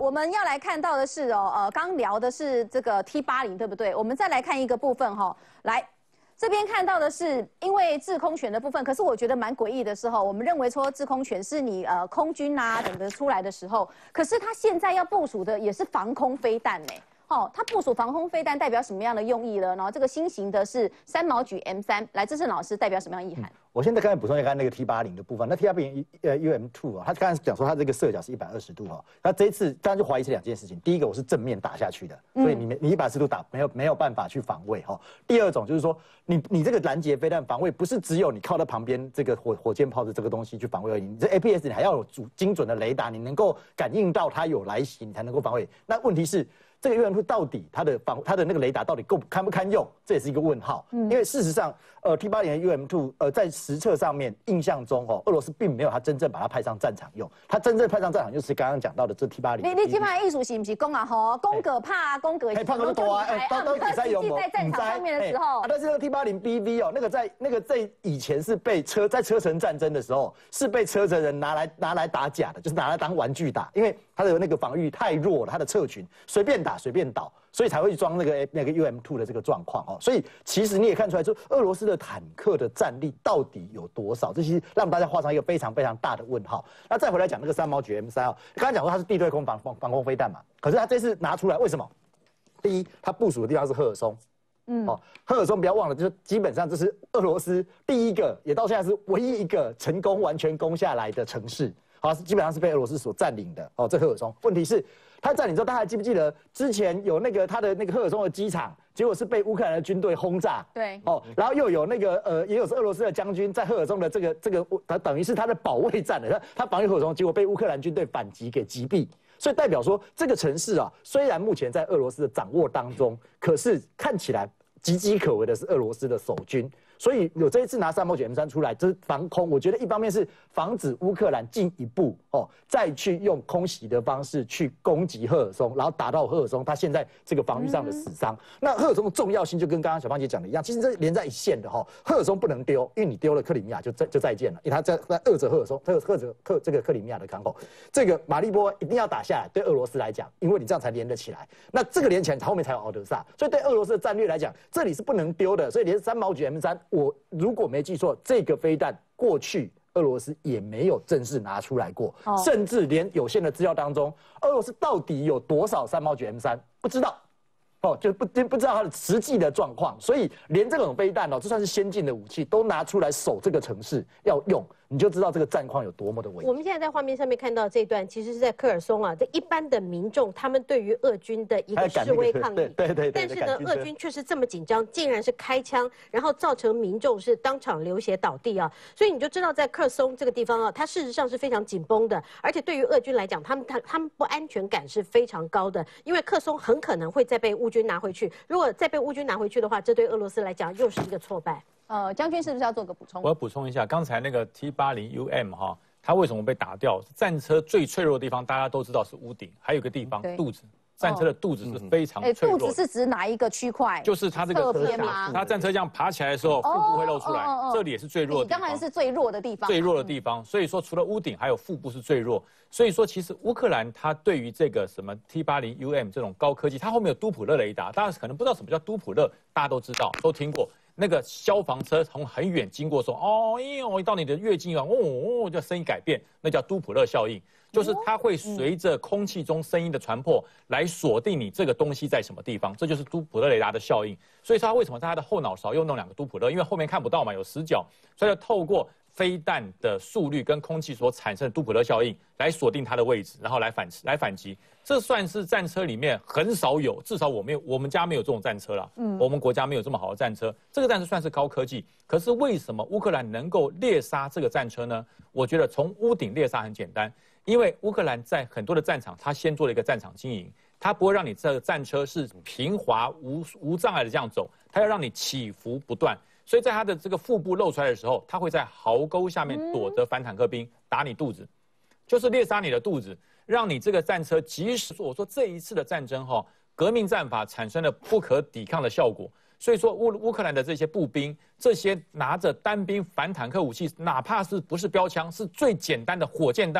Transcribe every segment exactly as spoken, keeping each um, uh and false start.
我们要来看到的是哦，呃，刚聊的是这个 T 八十，对不对？我们再来看一个部分哈、哦，来。 这边看到的是因为制空权的部分，可是我觉得蛮诡异的是哈，我们认为说制空权是你呃空军啊等的出来的时候，可是它现在要部署的也是防空飞弹呢。哦，它部署防空飞弹代表什么样的用意呢？然后这个新型的是三毛举 M 三，来，志胜老师代表什么样的意涵？嗯、 我现在刚才补充一下那个 T 八十的部分，那 T 八十呃 U M 二 啊，他刚才讲说他这个射角是一百二十度哈，那这一次当然就怀疑是两件事情，第一个我是正面打下去的，所以你没你一百二十度打没有没有办法去防卫哈。第二种就是说你你这个拦截飞弹防卫不是只有你靠在旁边这个火火箭炮的这个东西去防卫而已，你这 A P S 你还要有主精准的雷达，你能够感应到它有来袭，你才能够防卫。那问题是。 这个 U M 二 到底它的防它的那个雷达到底够堪不堪用，这也是一个问号。嗯，因为事实上，呃 T 八十的 U M 二 呃在实测上面，印象中哦，俄罗斯并没有它真正把它派上战场用，它真正派上战场就是刚刚讲到的这 T 八十。你你 T 八十艺术是不是讲啊吼，攻个怕攻个， 哎，怕个多啊，哎，都都比赛有在战场上面的时候， 啊，但是那个 T 八十 B V 哦，那个在那个在以前是被车在车臣战争的时候，是被车臣人拿来拿来打假的，就是拿来当玩具打，因为它的那个防御太弱了，它的侧群随便打随便倒。 所以才会装那个那个 U M 二 的这个状况哦，所以其实你也看出来，就俄罗斯的坦克的战力到底有多少，这些让大家画上一个非常非常大的问号。那再回来讲那个三毛举 M 三啊，刚刚讲说它是地对空防防防空飞弹嘛，可是它这次拿出来为什么？第一，它部署的地方是赫尔松，嗯，哦，赫尔松不要忘了，就是基本上这是俄罗斯第一个，也到现在是唯一一个成功完全攻下来的城市，好，基本上是被俄罗斯所占领的哦，这赫尔松。问题是。 他占领之后，大家还记不记得之前有那个他的那个赫尔松的机场，结果是被乌克兰的军队轰炸。 对， 哦，然后又有那个呃，也有是俄罗斯的将军在赫尔松的这个这个，他等于是他的保卫战的，他他防御赫尔松，结果被乌克兰军队反击给击毙。所以代表说，这个城市啊，虽然目前在俄罗斯的掌握当中，可是看起来岌岌可危的是俄罗斯的守军。 所以有这一次拿三毛举 M 三出来，这是防空。我觉得一方面是防止乌克兰进一步哦，再去用空袭的方式去攻击赫尔松，然后打到赫尔松，他现在这个防御上的死伤。嗯、那赫尔松的重要性就跟刚刚小芳姐讲的一样，其实这连在一线的哈、哦。赫尔松不能丢，因为你丢了克里米亚就再就再见了，因为他在在扼着赫尔松，赫赫着克这个克里米亚的港口。这个马利波一定要打下来，对俄罗斯来讲，因为你这样才连得起来。那这个连起来，后面才有敖德萨，所以对俄罗斯的战略来讲，这里是不能丢的。所以连三毛举 M 三。 我如果没记错，这个飞弹过去俄罗斯也没有正式拿出来过，哦、甚至连有限的资料当中，俄罗斯到底有多少三毛举 M 三不知道，哦，就不不知道它的实际的状况，所以连这种飞弹哦，就算是先进的武器，都拿出来守这个城市要用。 你就知道这个战况有多么的危险。 我们现在在画面上面看到这段，其实是在科尔松啊，这一般的民众他们对于俄军的一个示威抗议， 对对对。 但是呢，俄军却是这么紧张，竟然是开枪，然后造成民众是当场流血倒地啊。所以你就知道，在科尔松这个地方啊，它事实上是非常紧绷的，而且对于俄军来讲，他们他他们不安全感是非常高的，因为科松很可能会再被乌军拿回去。如果再被乌军拿回去的话，这对俄罗斯来讲又是一个挫败。 呃，将军是不是要做个补充？ 我要补充一下，刚才那个 T 八十 U M 哈，它为什么被打掉？战车最脆弱的地方，大家都知道是屋顶，还有一个地方肚子。战车的肚子是非常脆弱的。 肚子是指哪一个区块？ 就是它这个侧边吗？ 它战车这样爬起来的时候，腹部会露出来，这里也是最弱的地方。 当然是最弱的地方。 最弱的地方，所以说除了屋顶，还有腹部是最弱。所以说，其实乌克兰它对于这个什么 T 八十 U M 这种高科技，它后面有都普勒雷达，大家可能不知道什么叫都普勒，大家都知道，都听过。 那个消防车从很远经过，说哦，哟，到你的越近啊，哦哦，叫声音改变，那叫都普勒效应，就是它会随着空气中声音的传播来锁定你这个东西在什么地方，这就是都普勒雷达的效应。所以说它为什么在它的后脑勺又弄两个都普勒？因为后面看不到嘛，有死角，所以要透过飞弹的速率跟空气所产生的都普勒效应来锁定它的位置，然后来反来反击。这算是战车里面很少有，至少我没有，我们家没有这种战车啦。嗯，我们国家没有这么好的战车。这个战车算是高科技，可是为什么乌克兰能够猎杀这个战车呢？我觉得从屋顶猎杀很简单，因为乌克兰在很多的战场，它先做了一个战场经营，它不会让你这个战车是平滑无无障碍的这样走，它要让你起伏不断。所以在它的这个腹部露出来的时候，它会在壕沟下面躲着反坦克兵，打你肚子，就是猎杀你的肚子。 让你这个战车，即使我说这一次的战争哈，革命战法产生了不可抵抗的效果，所以说乌乌克兰的这些步兵，这些拿着单兵反坦克武器，哪怕是不是标枪，是最简单的火箭弹，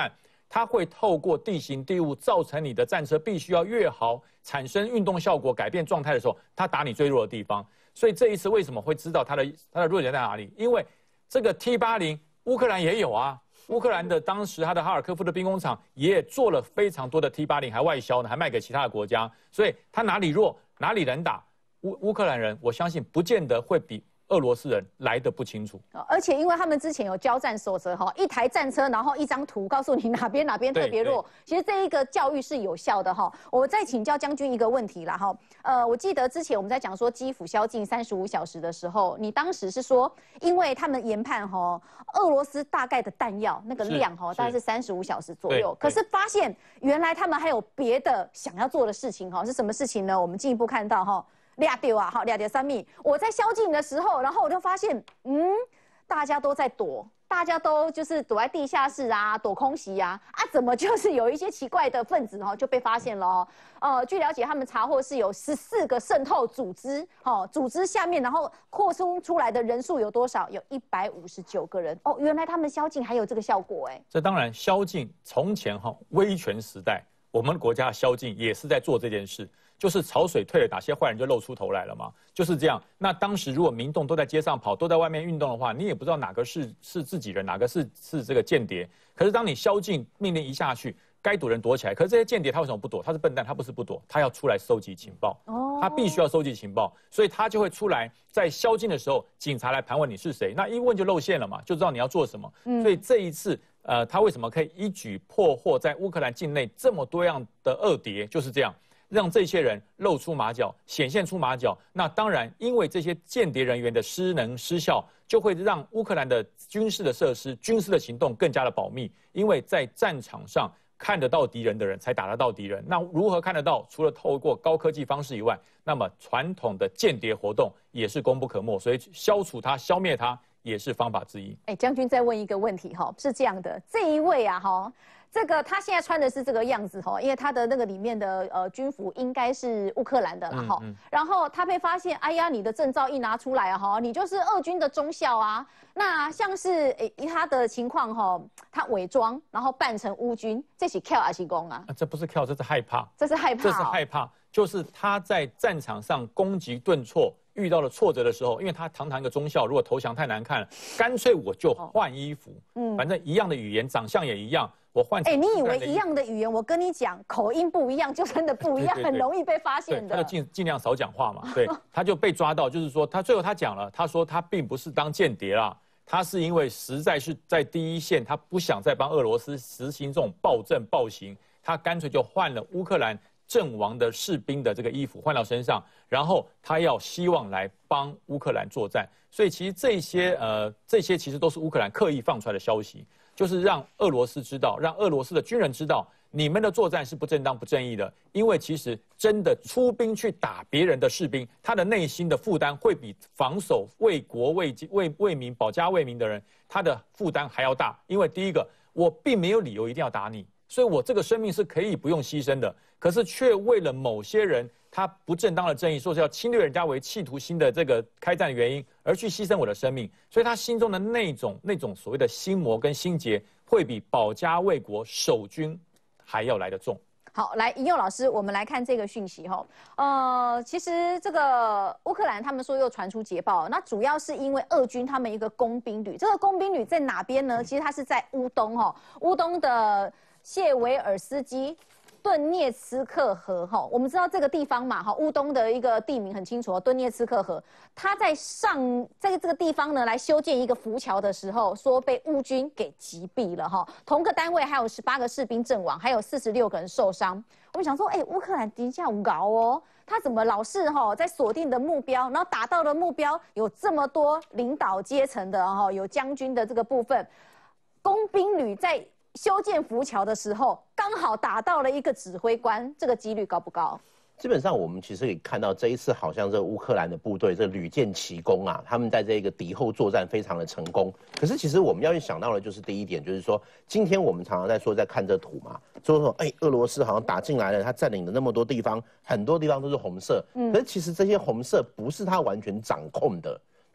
它会透过地形地物造成你的战车必须要越好，产生运动效果，改变状态的时候，它打你最弱的地方。所以这一次为什么会知道它的它的弱点在哪里？因为这个 T 八十乌克兰也有啊，乌克兰的当时它的哈尔科夫的兵工厂也做了非常多的 T 八十，还外销呢，还卖给其他的国家。所以它哪里弱，哪里能打，乌乌克兰人我相信不见得会比俄罗斯人来得不清楚， 而且因为他们之前有交战守则哈，一台战车，然后一张图告诉你哪边哪边特别弱。其实这一个教育是有效的哈。我再请教将军一个问题啦哈，呃，我记得之前我们在讲说基辅宵禁三十五小时的时候，你当时是说，因为他们研判哈，俄罗斯大概的弹药那个量哈，大概是三十五小时左右，可是发现原来他们还有别的想要做的事情哈，是什么事情呢？我们进一步看到哈。俩丢啊，好，俩丢三米。我在宵禁的时候，然后我就发现，嗯，大家都在躲，大家都就是躲在地下室啊，躲空袭啊，啊，怎么就是有一些奇怪的分子哦就被发现了哦。呃，据了解，他们查获是有十四个渗透组织，哦，组织下面然后扩充出来的人数有多少？有一百五十九个人。哦，原来他们宵禁还有这个效果哎。 这当然，宵禁从前哈威权时代，我们国家的宵禁也是在做这件事。就是潮水退了，哪些坏人就露出头来了嘛，就是这样。那当时如果民众都在街上跑，都在外面运动的话，你也不知道哪个是是自己人，哪个是是这个间谍。可是当你宵禁命令一下去，该躲人躲起来。可是这些间谍他为什么不躲？他是笨蛋，他不是不躲，他要出来收集情报。哦，他必须要收集情报，所以他就会出来，在宵禁的时候，警察来盘问你是谁，那一问就露馅了嘛，就知道你要做什么。嗯，所以这一次。呃，他为什么可以一举破获在乌克兰境内这么多样的恶谍？就是这样，让这些人露出马脚，显现出马脚。那当然，因为这些间谍人员的失能失效，就会让乌克兰的军事的设施、军事的行动更加的保密。因为在战场上看得到敌人的人，才打得到敌人。那如何看得到？除了透过高科技方式以外，那么传统的间谍活动也是功不可没。所以消除它、消灭它。也是方法之一。 哎，将军再问一个问题哈，是这样的，这一位啊哈，这个他现在穿的是这个样子哈，因为他的那个里面的呃军服应该是乌克兰的啦哈、嗯嗯，然后他被发现，哎呀，你的证照一拿出来啊哈，你就是俄军的中校啊。那像是诶他的情况哈，他伪装然后扮成乌军，这是跳还是攻啊？ 这不是跳，这是害怕， 这是害怕、哦， 这是害怕，就是他在战场上攻击顿挫。遇到了挫折的时候，因为他堂堂一个中校，如果投降太难看了，干脆我就换衣服，嗯，反正一样的语言，长相也一样，我换。哎、 欸，你以为一样的语言，我跟你讲，口音不一样，就真的不一样，对对对，很容易被发现的。 他就尽尽量少讲话嘛，对，他就被抓到，就是说他最后他讲了，他说他并不是当间谍啦，他是因为实在是在第一线，他不想再帮俄罗斯实行这种暴政暴行，他干脆就换了乌克兰阵亡的士兵的这个衣服换到身上，然后他要希望来帮乌克兰作战，所以其实这些呃这些其实都是乌克兰刻意放出来的消息，就是让俄罗斯知道，让俄罗斯的军人知道，你们的作战是不正当不正义的，因为其实真的出兵去打别人的士兵，他的内心的负担会比防守为国为为为民保家卫民的人，他的负担还要大，因为第一个我并没有理由一定要打你。所以我这个生命是可以不用牺牲的，可是却为了某些人他不正当的正义，说是要侵略人家为企图心的这个开战的原因，而去牺牲我的生命，所以他心中的那种那种所谓的心魔跟心结，会比保家卫国守军还要来得重。 好，来尹佑老师，我们来看这个讯息哈。呃，其实这个乌克兰他们说又传出捷报，那主要是因为俄军他们一个工兵旅，这个工兵旅在哪边呢？其实它是在乌东哈，乌东的谢维尔斯基顿涅茨克河哈，我们知道这个地方嘛哈，乌东的一个地名很清楚，顿涅茨克河，他在上在这个地方呢来修建一个浮桥的时候，说被乌军给击毙了哈。同个单位还有十八个士兵阵亡，还有四十六个人受伤。我们想说，哎、欸，乌克兰底下无搞哦，他怎么老是哈在锁定的目标，然后达到的目标有这么多领导阶层的哈，有将军的这个部分，工兵旅在修建浮桥的时候，刚好打到了一个指挥官，这个几率高不高？ 基本上，我们其实可以看到，这一次好像这乌克兰的部队这屡建奇功啊，他们在这个敌后作战非常的成功。可是，其实我们要去想到的就是第一点，就是说，今天我们常常在说，在看这图嘛，说说，哎，俄罗斯好像打进来了，他占领了那么多地方，很多地方都是红色，嗯，可是其实这些红色不是他完全掌控的。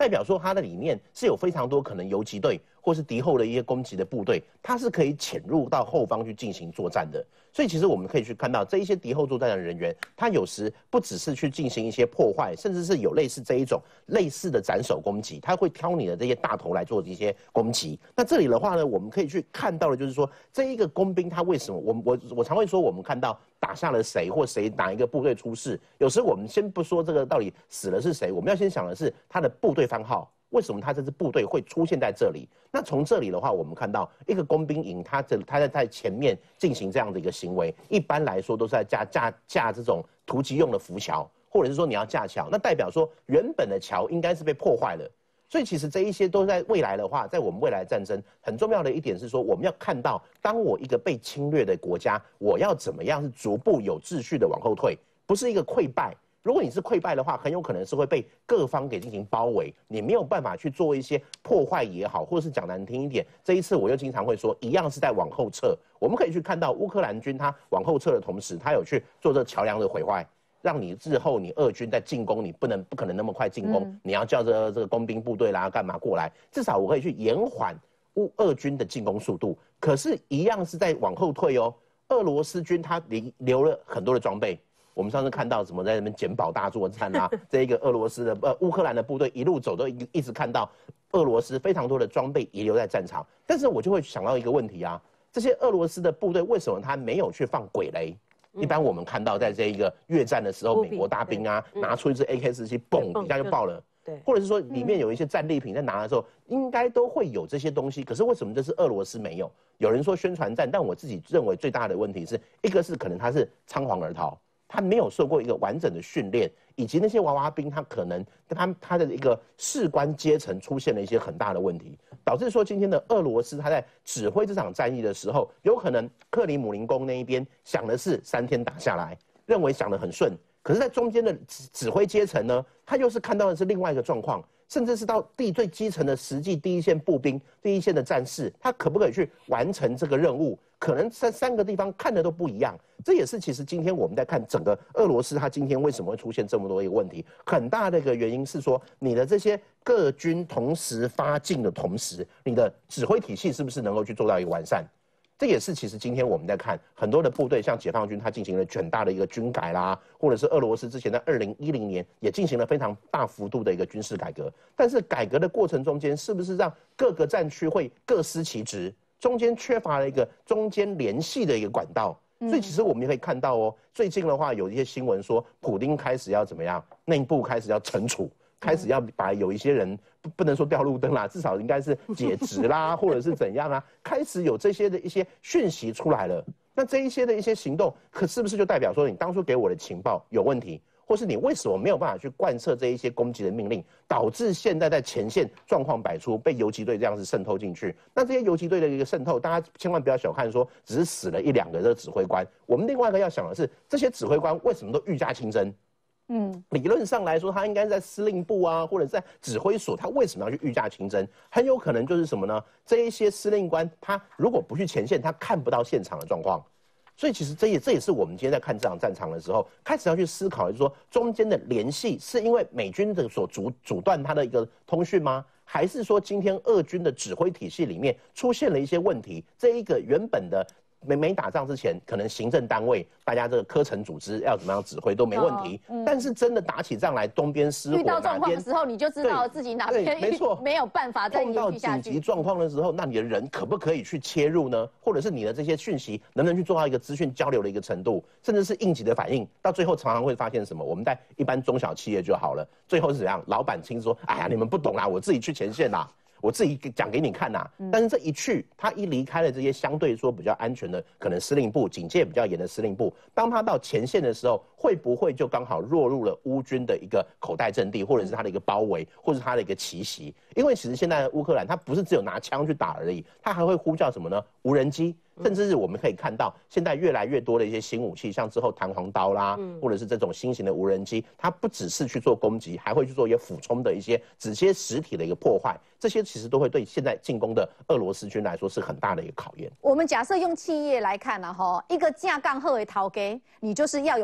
代表说它的里面是有非常多可能游击队或是敌后的一些攻击的部队，它是可以潜入到后方去进行作战的。所以其实我们可以去看到这一些敌后作战的人员，他有时不只是去进行一些破坏，甚至是有类似这一种类似的斩首攻击，他会挑你的这些大头来做一些攻击。那这里的话呢，我们可以去看到的就是说，这一个工兵他为什么，我我我常会说，我们看到打下了谁或谁哪一个部队出事，有时我们先不说这个到底死了是谁，我们要先想的是他的部队番号。为什么他这支部队会出现在这里？那从这里的话，我们看到一个工兵营，他这他在在前面进行这样的一个行为，一般来说都是在架架架这种突击用的浮桥，或者是说你要架桥，那代表说原本的桥应该是被破坏了。所以其实这一些都在未来的话，在我们未来战争很重要的一点是说，我们要看到，当我一个被侵略的国家，我要怎么样是逐步有秩序的往后退，不是一个溃败。如果你是溃败的话，很有可能是会被各方给进行包围，你没有办法去做一些破坏也好，或者是讲难听一点，这一次我又经常会说，一样是在往后撤。我们可以去看到乌克兰军他往后撤的同时，他有去做这桥梁的毁坏，让你日后你俄军在进攻，你不能不可能那么快进攻，嗯、你要叫这这个工兵部队啦干嘛过来，至少我可以去延缓乌俄军的进攻速度。可是，一样是在往后退哦。俄罗斯军他留留了很多的装备。我们上次看到什么在那边捡宝大作战啊，这一个俄罗斯的呃乌克兰的部队一路走都一一直看到俄罗斯非常多的装备遗留在战场，但是我就会想到一个问题啊，这些俄罗斯的部队为什么他没有去放鬼雷？一般我们看到在这一个越战的时候，美国大兵啊拿出一支 A K 四十七，嘣一下就爆了。对，或者是说里面有一些战利品在拿的时候，应该都会有这些东西。可是为什么这是俄罗斯没有？有人说宣传战，但我自己认为最大的问题是一个是可能他是仓皇而逃。他没有受过一个完整的训练，以及那些娃娃兵，他可能他他的一个士官阶层出现了一些很大的问题，导致说今天的俄罗斯他在指挥这场战役的时候，有可能克里姆林宫那一边想的是三天打下来，认为想得很顺，可是，在中间的指指挥阶层呢，他又是看到的是另外一个状况，甚至是到地最基层的实际第一线步兵、第一线的战士，他可不可以去完成这个任务？可能在三个地方看的都不一样，这也是其实今天我们在看整个俄罗斯，它今天为什么会出现这么多一个问题，很大的一个原因是说，你的这些各军同时发进的同时，你的指挥体系是不是能够去做到一个完善？这也是其实今天我们在看很多的部队，像解放军，它进行了很大的一个军改啦，或者是俄罗斯之前在二零一零年也进行了非常大幅度的一个军事改革，但是改革的过程中间，是不是让各个战区会各司其职？中间缺乏了一个中间联系的一个管道，所以其实我们也可以看到哦，最近的话有一些新闻说，普丁开始要怎么样，内部开始要惩处，开始要把有一些人不不能说掉路灯啦，至少应该是解职啦，或者是怎样啊，开始有这些的一些讯息出来了。那这一些的一些行动，可是不是就代表说你当初给我的情报有问题？或是你为什么没有办法去贯彻这一些攻击的命令，导致现在在前线状况百出，被游击队这样子渗透进去？那这些游击队的一个渗透，大家千万不要小看说只是死了一两个的指挥官。我们另外一个要想的是，这些指挥官为什么都御驾亲征？嗯，理论上来说，他应该在司令部啊，或者在指挥所，他为什么要去御驾亲征？很有可能就是什么呢？这一些司令官他如果不去前线，他看不到现场的状况。所以其实这也这也是我们今天在看这场战场的时候，开始要去思考，就是说中间的联系是因为美军的所阻阻断它的一个通讯吗？还是说今天俄军的指挥体系里面出现了一些问题？这一个原本的没没打仗之前，可能行政单位大家这个科层组织要怎么样指挥都没问题，哦嗯、但是真的打起仗来，东边失火， 遇到状况的时候，你就知道自己哪边没错没有办法再延续下去。 碰到紧急状况的时候，那你的人可不可以去切入呢？或者是你的这些讯息能不能去做到一个资讯交流的一个程度，甚至是应急的反应？到最后常常会发现什么？我们在一般中小企业就好了，最后是怎样？老板亲自说：“哎呀，你们不懂啦，我自己去前线啦。”我自己讲给你看呐、啊，但是这一去，他一离开了这些相对说比较安全的，可能司令部警戒比较严的司令部，当他到前线的时候，会不会就刚好落入了乌军的一个口袋阵地，或者是他的一个包围，或者是他的一个奇袭？因为其实现在的乌克兰，他不是只有拿枪去打而已，他还会呼叫什么呢？无人机。甚至是我们可以看到，现在越来越多的一些新武器，像之后弹簧刀啦，或者是这种新型的无人机，它不只是去做攻击，还会去做一些俯冲的一些直接实体的一个破坏。这些其实都会对现在进攻的俄罗斯军来说是很大的一个考验。 我们假设用企业来看呢，哈，一个架杠后的头家，你就是要有很多的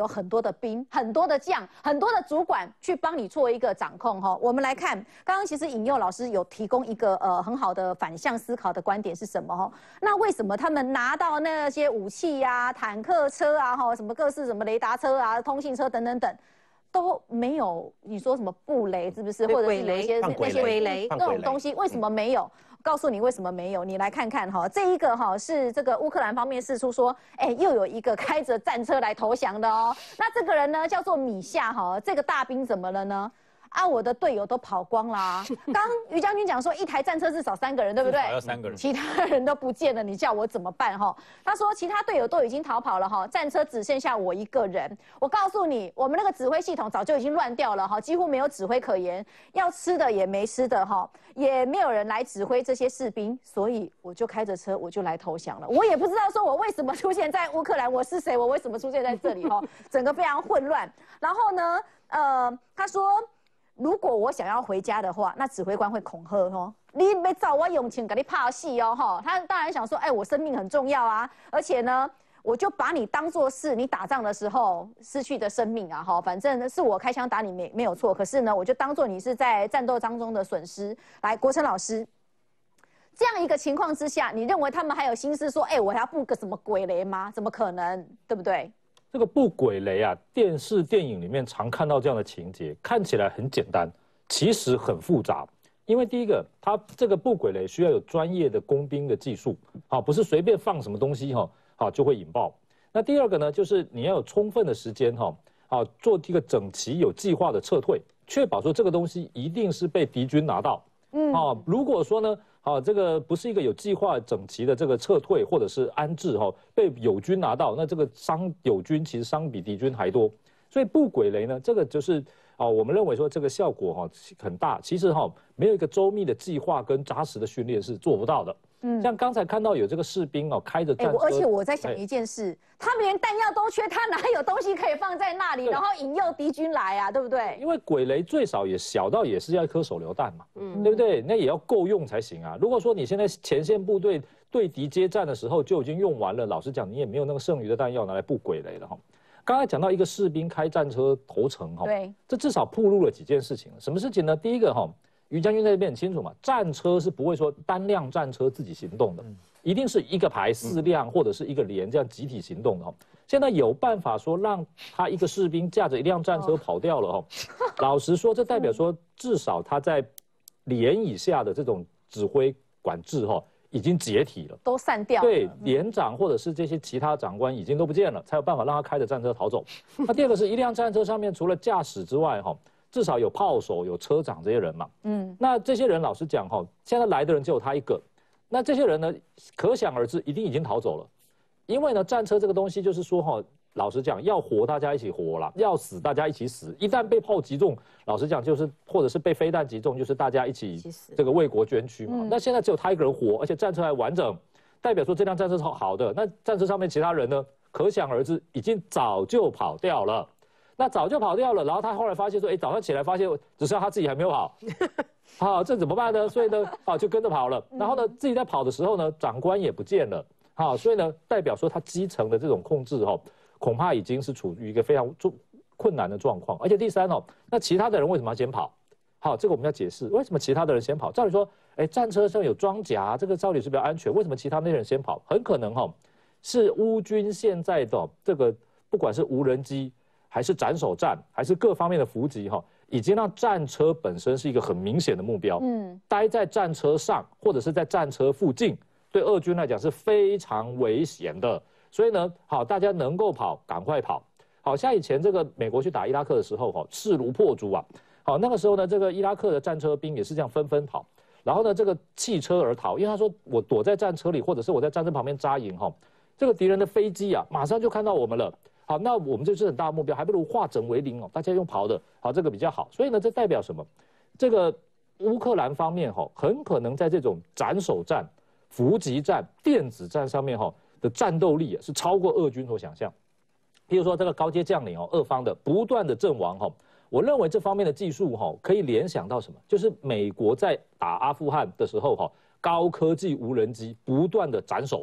的兵、很多的将、很多的主管去帮你做一个掌控哈。我们来看，刚刚其实引诱老师有提供一个呃很好的反向思考的观点是什么哈？那为什么他们拿到那些武器呀、啊、坦克车啊、哈什么各式什么雷达车啊、通信车等等等？都没有，你说什么布雷是不是？或者是有一些那些鬼雷那种东西，为什么没有？告诉你为什么没有，你来看看哈，这一个哈是这个乌克兰方面释出说，哎，又有一个开着战车来投降的哦。那这个人呢叫做米夏哈，这个大兵怎么了呢？啊，我的队友都跑光啦！刚于将军讲说，一台战车至少三个人，对不对？ 要三个人， 其他人都不见了，你叫我怎么办哈？他说，其他队友都已经逃跑了哈，战车只剩下我一个人。我告诉你，我们那个指挥系统早就已经乱掉了哈，几乎没有指挥可言，要吃的也没吃的哈，也没有人来指挥这些士兵，所以我就开着车我就来投降了。我也不知道说我为什么出现在乌克兰，我是谁，我为什么出现在这里哈？整个非常混乱。然后呢，呃，他说。如果我想要回家的话，那指挥官会恐吓哦，你没找我用钱给你怕戏哦哈。他当然想说，哎，我生命很重要啊，而且呢，我就把你当作是你打仗的时候失去的生命啊哈。反正是我开枪打你没没有错，可是呢，我就当作你是在战斗当中的损失。来，国成老师，这样一个情况之下，你认为他们还有心思说，哎，我还要布个什么鬼雷吗？怎么可能，对不对？ 这个布鬼雷啊，电视电影里面常看到这样的情节，看起来很简单，其实很复杂。因为第一个，它这个布鬼雷需要有专业的工兵的技术，啊，不是随便放什么东西哈，啊就会引爆。那第二个呢，就是你要有充分的时间哈，啊做一个整齐有计划的撤退，确保说这个东西一定是被敌军拿到。嗯，啊，如果说呢。啊，这个不是一个有计划、整齐的这个撤退或者是安置哈、哦，被友军拿到，那这个伤友军其实伤比敌军还多，所以布鬼雷呢，这个就是啊，我们认为说这个效果哈、哦、很大，其实哈、哦、没有一个周密的计划跟扎实的训练是做不到的。嗯，像刚才看到有这个士兵哦，开着战车， 而且我在想一件事，他们连弹药都缺，他哪有东西可以放在那里，然后引诱敌军来啊，对不对？ 因为鬼雷最少也小到也是要一颗手榴弹嘛，嗯，对不对？那也要够用才行啊。如果说你现在前线部队对敌接战的时候就已经用完了，老实讲，你也没有那个剩余的弹药拿来布鬼雷了哈。刚才讲到一个士兵开战车投诚哈， 对， 这至少暴露了几件事情。什么事情呢？第一个哈。于将军在这边很清楚嘛，战车是不会说单辆战车自己行动的，一定是一个排四辆或者是一个连这样集体行动的哈。现在有办法说让他一个士兵驾着一辆战车跑掉了哈，老实说，这代表说至少他在连以下的这种指挥管制哈已经解体了， 都散掉了。 对，连长或者是这些其他长官已经都不见了，才有办法让他开着战车逃走。那第二个是一辆战车上面除了驾驶之外哈。至少有炮手、有车长这些人嘛，嗯，那这些人老实讲哈，现在来的人只有他一个，那这些人呢，可想而知，一定已经逃走了，因为呢，战车这个东西就是说哈，老实讲，要活大家一起活啦，要死大家一起死，一旦被炮击中，老实讲就是或者是被飞弹击中，就是大家一起这个为国捐躯嘛。嗯、那现在只有他一个人活，而且战车还完整，代表说这辆战车是好的，那战车上面其他人呢，可想而知，已经早就跑掉了。那早就跑掉了，然后他后来发现说，哎，早上起来发现只剩下他自己还没有跑，好，这怎么办呢？所以呢，啊，就跟着跑了。然后呢，自己在跑的时候呢，长官也不见了，好，所以呢，代表说他基层的这种控制哈，恐怕已经是处于一个非常困难的状况。而且第三哦，那其他的人为什么要先跑？好，这个我们要解释，为什么其他的人先跑？照理说，哎，战车上有装甲，这个照理是比较安全，为什么其他那些人先跑？很可能哈，是乌军现在的这个不管是无人机。还是斩首战，还是各方面的伏击哈，已经让战车本身是一个很明显的目标。嗯，待在战车上或者是在战车附近，对俄军来讲是非常危险的。所以呢，好，大家能够跑，赶快跑。好像以前这个美国去打伊拉克的时候，哈，势如破竹啊。好，那个时候呢，这个伊拉克的战车兵也是这样纷纷跑，然后呢，这个弃车而逃，因为他说我躲在战车里，或者是我在战车旁边扎营哈，这个敌人的飞机啊，马上就看到我们了。好，那我们这是很大的目标，还不如化整为零哦，大家用跑的，好，这个比较好。所以呢，这代表什么？这个乌克兰方面哈，很可能在这种斩首战、伏击战、电子战上面哈的战斗力啊，是超过俄军所想象。譬如说这个高阶将领哦，俄方的不断的阵亡哈，我认为这方面的技术哈，可以联想到什么？就是美国在打阿富汗的时候哈，高科技无人机不断的斩首。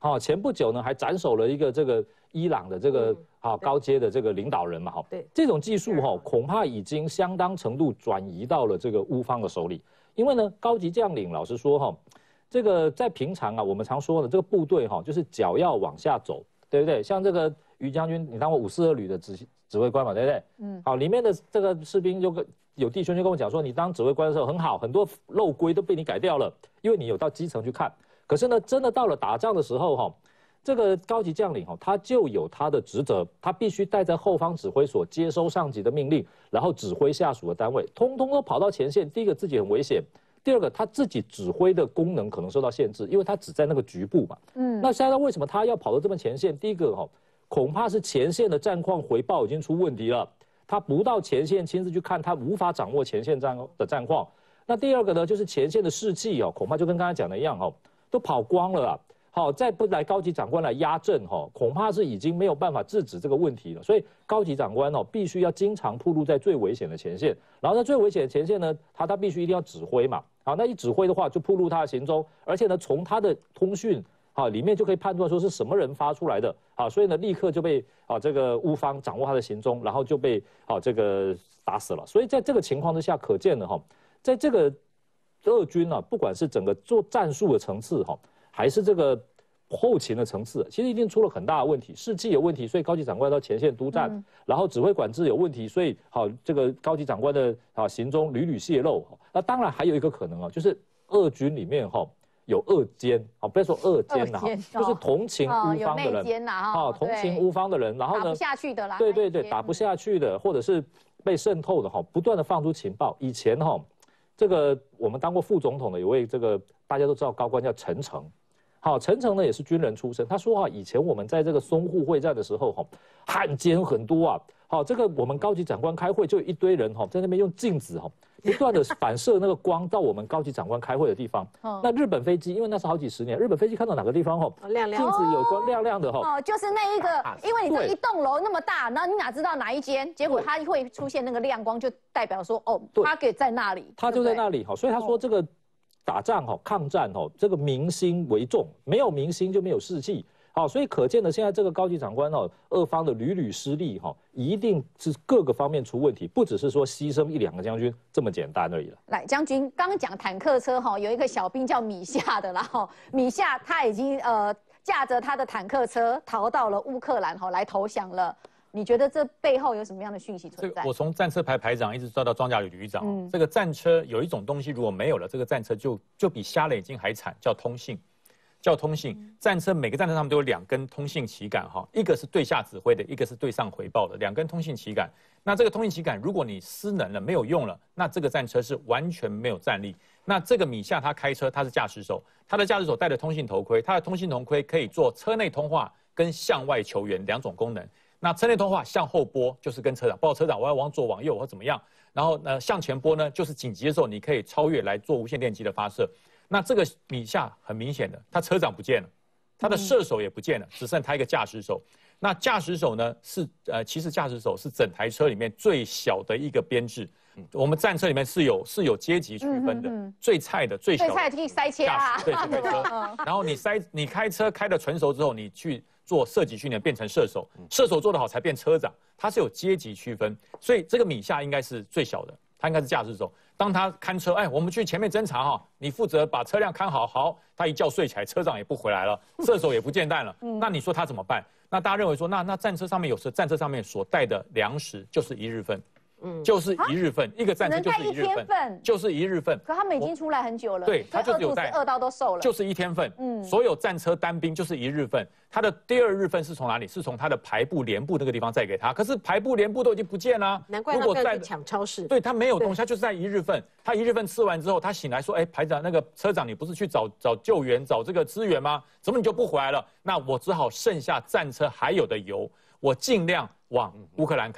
好，前不久呢还斩首了一个这个伊朗的这个好高阶的这个领导人嘛，哈， 对， 这种技术哈恐怕已经相当程度转移到了这个乌方的手里，因为呢高级将领老实说哈，这个在平常啊我们常说的这个部队哈就是脚要往下走，对不对？像这个于将军，你当过五四二旅的指指挥官嘛，对不对？嗯，好，里面的这个士兵就跟有弟兄就跟我讲说，你当指挥官的时候很好，很多漏规都被你改掉了，因为你有到基层去看。可是呢，真的到了打仗的时候哈，这个高级将领哈，他就有他的职责，他必须待在后方指挥所接收上级的命令，然后指挥下属的单位，通通都跑到前线。第一个自己很危险，第二个他自己指挥的功能可能受到限制，因为他只在那个局部嘛。嗯，那现在为什么他要跑到这么前线？第一个哈，恐怕是前线的战况回报已经出问题了，他不到前线亲自去看，他无法掌握前线战的战况。那第二个呢，就是前线的士气哦，恐怕就跟刚才讲的一样哦。都跑光了啊！好，再不来高级长官来压阵哈，恐怕是已经没有办法制止这个问题了。所以高级长官哦，必须要经常暴露在最危险的前线。然后在最危险的前线呢，他他必须一定要指挥嘛。好，那一指挥的话，就暴露他的行踪，而且呢，从他的通讯啊里面就可以判断说是什么人发出来的啊，所以呢，立刻就被啊这个乌方掌握他的行踪，然后就被啊这个打死了。所以在这个情况之下，可见了哈，在这个俄军啊，不管是整个做战术的层次哈，还是这个后勤的层次，其实一定出了很大的问题，士气有问题，所以高级长官到前线督战，嗯、然后指挥管制有问题，所以好这个高级长官的啊行踪屡屡泄露。那当然还有一个可能啊，就是俄军里面哈有俄奸，啊不要说俄奸了哈，就是同情乌方的人，啊同情乌方的人，然后呢打不下去的啦， 对对对，打不下去的，或者是被渗透的哈，不断的放出情报。以前哈。这个我们当过副总统的有位这个大家都知道高官叫陈诚，好，陈诚呢也是军人出身，他说哈，以前我们在这个淞沪会战的时候哈，汉奸很多啊，好，这个我们高级长官开会就有一堆人哈在那边用镜子哈不断的反射那个光到我们高级长官开会的地方，那日本飞机因为那是好几十年，日本飞机看到哪个地方哈亮亮镜子有光亮亮的哈， 哦，就是那一个，因为你这一栋楼那么大，然后你哪知道哪一间，结果它会出现那个亮光，就代表说哦，它给在那里， 它就在那里哈，所以他说这个打仗哈抗战哈这个民心为重，没有民心就没有士气。好，所以可见的现在这个高级长官哦，俄方的屡屡失利哈，一定是各个方面出问题，不只是说牺牲一两个将军这么简单而已了。 来，将军刚刚讲坦克车哈，有一个小兵叫米夏的，然后米夏他已经呃驾着他的坦克车逃到了乌克兰哈来投降了。你觉得这背后有什么样的讯息存在？ 我从战车排排长一直抓到装甲旅旅长，嗯、这个战车有一种东西如果没有了，这个战车就就比瞎了眼睛还惨，叫通信。叫通信，战车每个战车上面都有两根通信旗杆哈，一个是对下指挥的，一个是对上回报的，两根通信旗杆。那这个通信旗杆，如果你失能了，没有用了，那这个战车是完全没有战力。那这个米夏他开车，他是驾驶手，他的驾驶手戴着通信头盔，他的通信头盔可以做车内通话跟向外求援两种功能。那车内通话向后拨就是跟车长报告车长我要往左往右或怎么样，然后呢向前拨呢就是紧急的时候你可以超越来做无线电机的发射。那这个米夏很明显的，他车长不见了，他的射手也不见了，只剩他一个驾驶手。那驾驶手呢是呃，其实驾驶手是整台车里面最小的一个编制。我们战车里面是有是有阶级区分的，嗯嗯嗯最菜的最小的最菜可以塞切啊， 对，开车。然后你塞你开车开的纯熟之后，你去做射击训练变成射手，射手做得好才变车长，它是有阶级区分。所以这个米夏应该是最小的，他应该是驾驶手。当他看车，哎，我们去前面侦查哈，你负责把车辆看好，好，他一觉睡起来，车长也不回来了，射手也不见弹了，那你说他怎么办？那大家认为说，那那战车上面有时战车上面所带的粮食就是一日份。嗯，就是一日份，一个战车就是一日份，就是一日份。 可他们已经出来很久了， 对，他就是有带， 饿到都瘦了， 就是一天份。嗯，所有战车单兵就是一日份，他的第二日份是从哪里？是从他的排部连部那个地方再给他。可是排部连部都已经不见了， 难怪他不要去抢超市。 对他没有东西，他就是在一日份。他一日份吃完之后，他醒来说：“哎，排长，那个车长，你不是去找找救援、找这个支援吗？怎么你就不回来了？那我只好剩下战车还有的油。”我尽量往乌克兰开，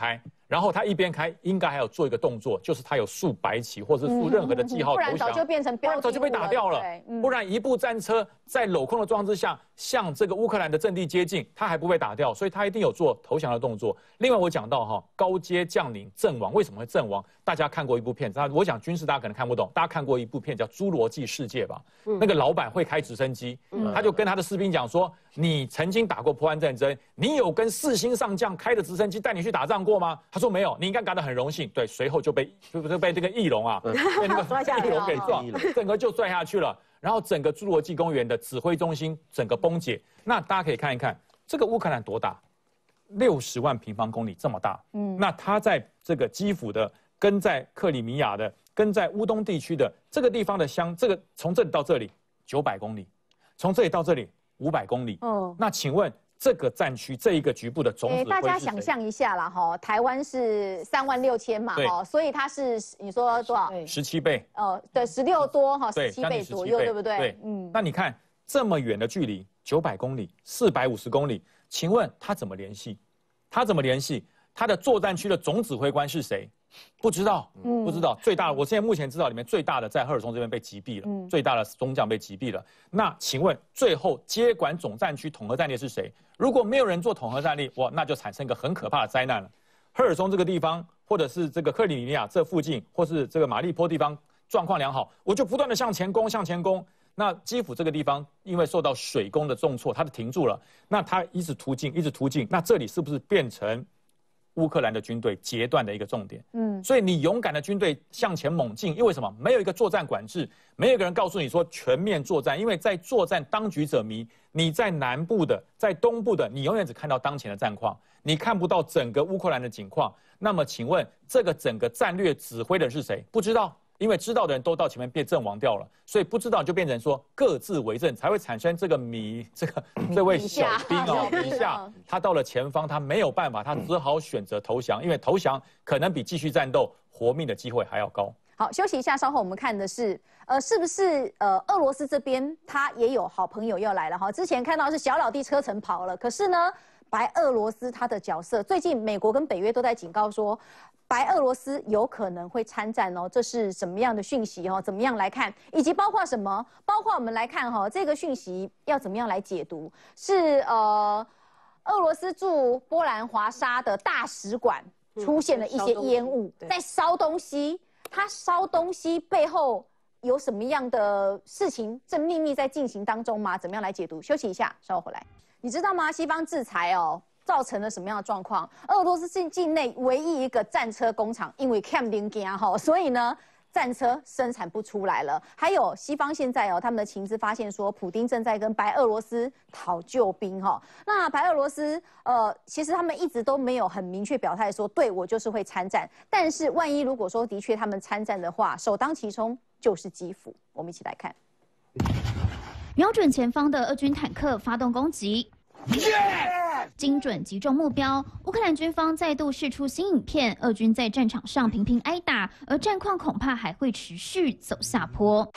然后他一边开，应该还有做一个动作，就是他有竖白旗或是竖任何的记号投降， 不然早就变成标， 早就被打掉了。不然一部战车在镂空的状况之下，向这个乌克兰的阵地接近，他还不被打掉，所以他一定有做投降的动作。另外我讲到哈，高阶将领阵亡，为什么会阵亡？大家看过一部片，那我讲军事大家可能看不懂，大家看过一部片叫《侏罗纪世界》吧？那个老板会开直升机，他就跟他的士兵讲说：“你曾经打过波湾战争，你有跟四星上将开的直升机带你去打仗过吗？”他说没有，你应该感到很荣幸。对，随后就被就就被这个翼龙啊，被那个翼龙给撞，整个就摔下去了。然后整个侏罗纪公园的指挥中心整个崩解。那大家可以看一看，这个乌克兰多大？六十万平方公里这么大。嗯，那它在这个基辅的，跟在克里米亚的，跟在乌东地区的这个地方的乡，这个从这里到这里九百公里，从这里到这里五百公里。哦，那请问？这个战区这一个局部的总指挥是谁？ 大家想象一下啦，哈，台湾是三万六千嘛，哈，所以它是你说多少？ 十七倍。 哦，对，十六多哈，十七倍左右，对不对？ 对，嗯。那你看这么远的距离，九百公里、四百五十公里，请问他怎么联系？他怎么联系？他的作战区的总指挥官是谁？不知道，不知道。最大的，我现在目前知道里面最大的在赫尔松这边被击毙了，嗯、最大的中将被击毙了。那请问最后接管总战区统合战力是谁？如果没有人做统合战力，哇，那就产生一个很可怕的灾难了。赫尔松这个地方，或者是这个克里米亚这附近，或是这个马利坡地方状况良好，我就不断的向前攻，向前攻。那基辅这个地方因为受到水攻的重挫，它就停住了。那它一直突进，一直突进，那这里是不是变成乌克兰的军队截断的一个重点？嗯，所以你勇敢的军队向前猛进，因为什么？没有一个作战管制，没有一个人告诉你说全面作战，因为在作战当局者迷。你在南部的，在东部的，你永远只看到当前的战况，你看不到整个乌克兰的景况。那么，请问这个整个战略指挥的人是谁？不知道。因为知道的人都到前面被阵亡掉了，所以不知道就变成说各自为政，才会产生这个米这个这位小兵哦，米夏他到了前方，他没有办法，他只好选择投降，因为投降可能比继续战斗活命的机会还要高。 好，休息一下，稍后我们看的是，呃，是不是呃俄罗斯这边他也有好朋友要来了哈？之前看到是小老弟车臣跑了，可是呢，白俄罗斯他的角色，最近美国跟北约都在警告说。白俄罗斯有可能会参战哦，这是什么样的讯息哦？怎么样来看？以及包括什么？包括我们来看哈、哦，这个讯息要怎么样来解读？是呃，俄罗斯驻波兰华沙的大使馆出现了一些烟雾，嗯、在烧东西。它烧东西背后有什么样的事情正秘密在进行当中吗？怎么样来解读？休息一下，稍后回来。你知道吗？西方制裁哦。造成了什么样的状况？俄罗斯境境内唯一一个战车工厂，因为欠零件哈，所以呢，战车生产不出来了。还有西方现在哦，他们的情资发现说，普丁正在跟白俄罗斯讨救兵哈。那白俄罗斯呃，其实他们一直都没有很明确表态说，对我就是会参战。但是万一如果说的确他们参战的话，首当其冲就是基辅。我们一起来看， 瞄准前方的俄军坦克发动攻击。Yeah! 精准击中目标，乌克兰军方再度释出新影片，俄军在战场上频频挨打，而战况恐怕还会持续走下坡。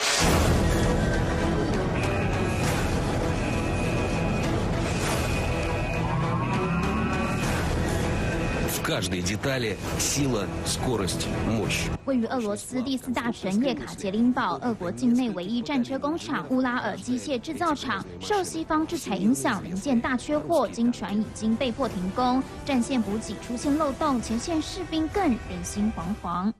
В каждой детали сила, скорость, мощь. 位于俄罗斯第四大城叶卡捷琳堡，俄国境内唯一战车工厂乌拉尔机械制造厂受西方制裁影响，零件大缺货，经传已经被迫停工，战线补给出现漏洞，前线士兵更人心惶惶。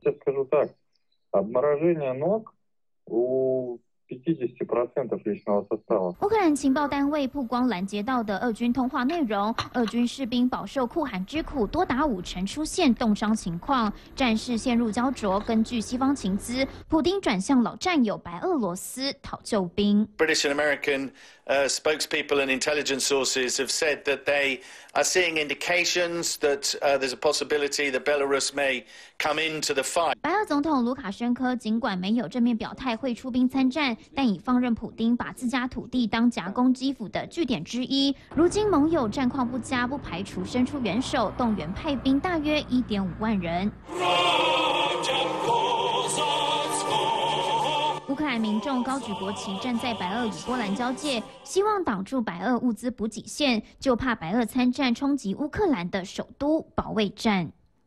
乌克兰情报单位曝光拦截到的俄军通话内容，俄军士兵饱受酷寒之苦，多达五成出现冻伤情况，战事陷入焦灼。根据西方情资，普丁转向老战友白俄罗斯讨救兵。 British and American uh, spokespeople and intelligence sources have said that they are seeing indications that uh, there's a possibility that Belarus may come into the fight. 白俄总统卢卡申科尽管没有正面表态会出兵参战，但已放任普丁把自家土地当夹攻基辅的据点之一。如今盟友战况不佳，不排除伸出援手，动员派兵大约一点五万人。乌克兰民众高举国旗，站在白俄与波兰交界，希望挡住白俄物资补给线，就怕白俄参战冲击乌克兰的首都保卫战。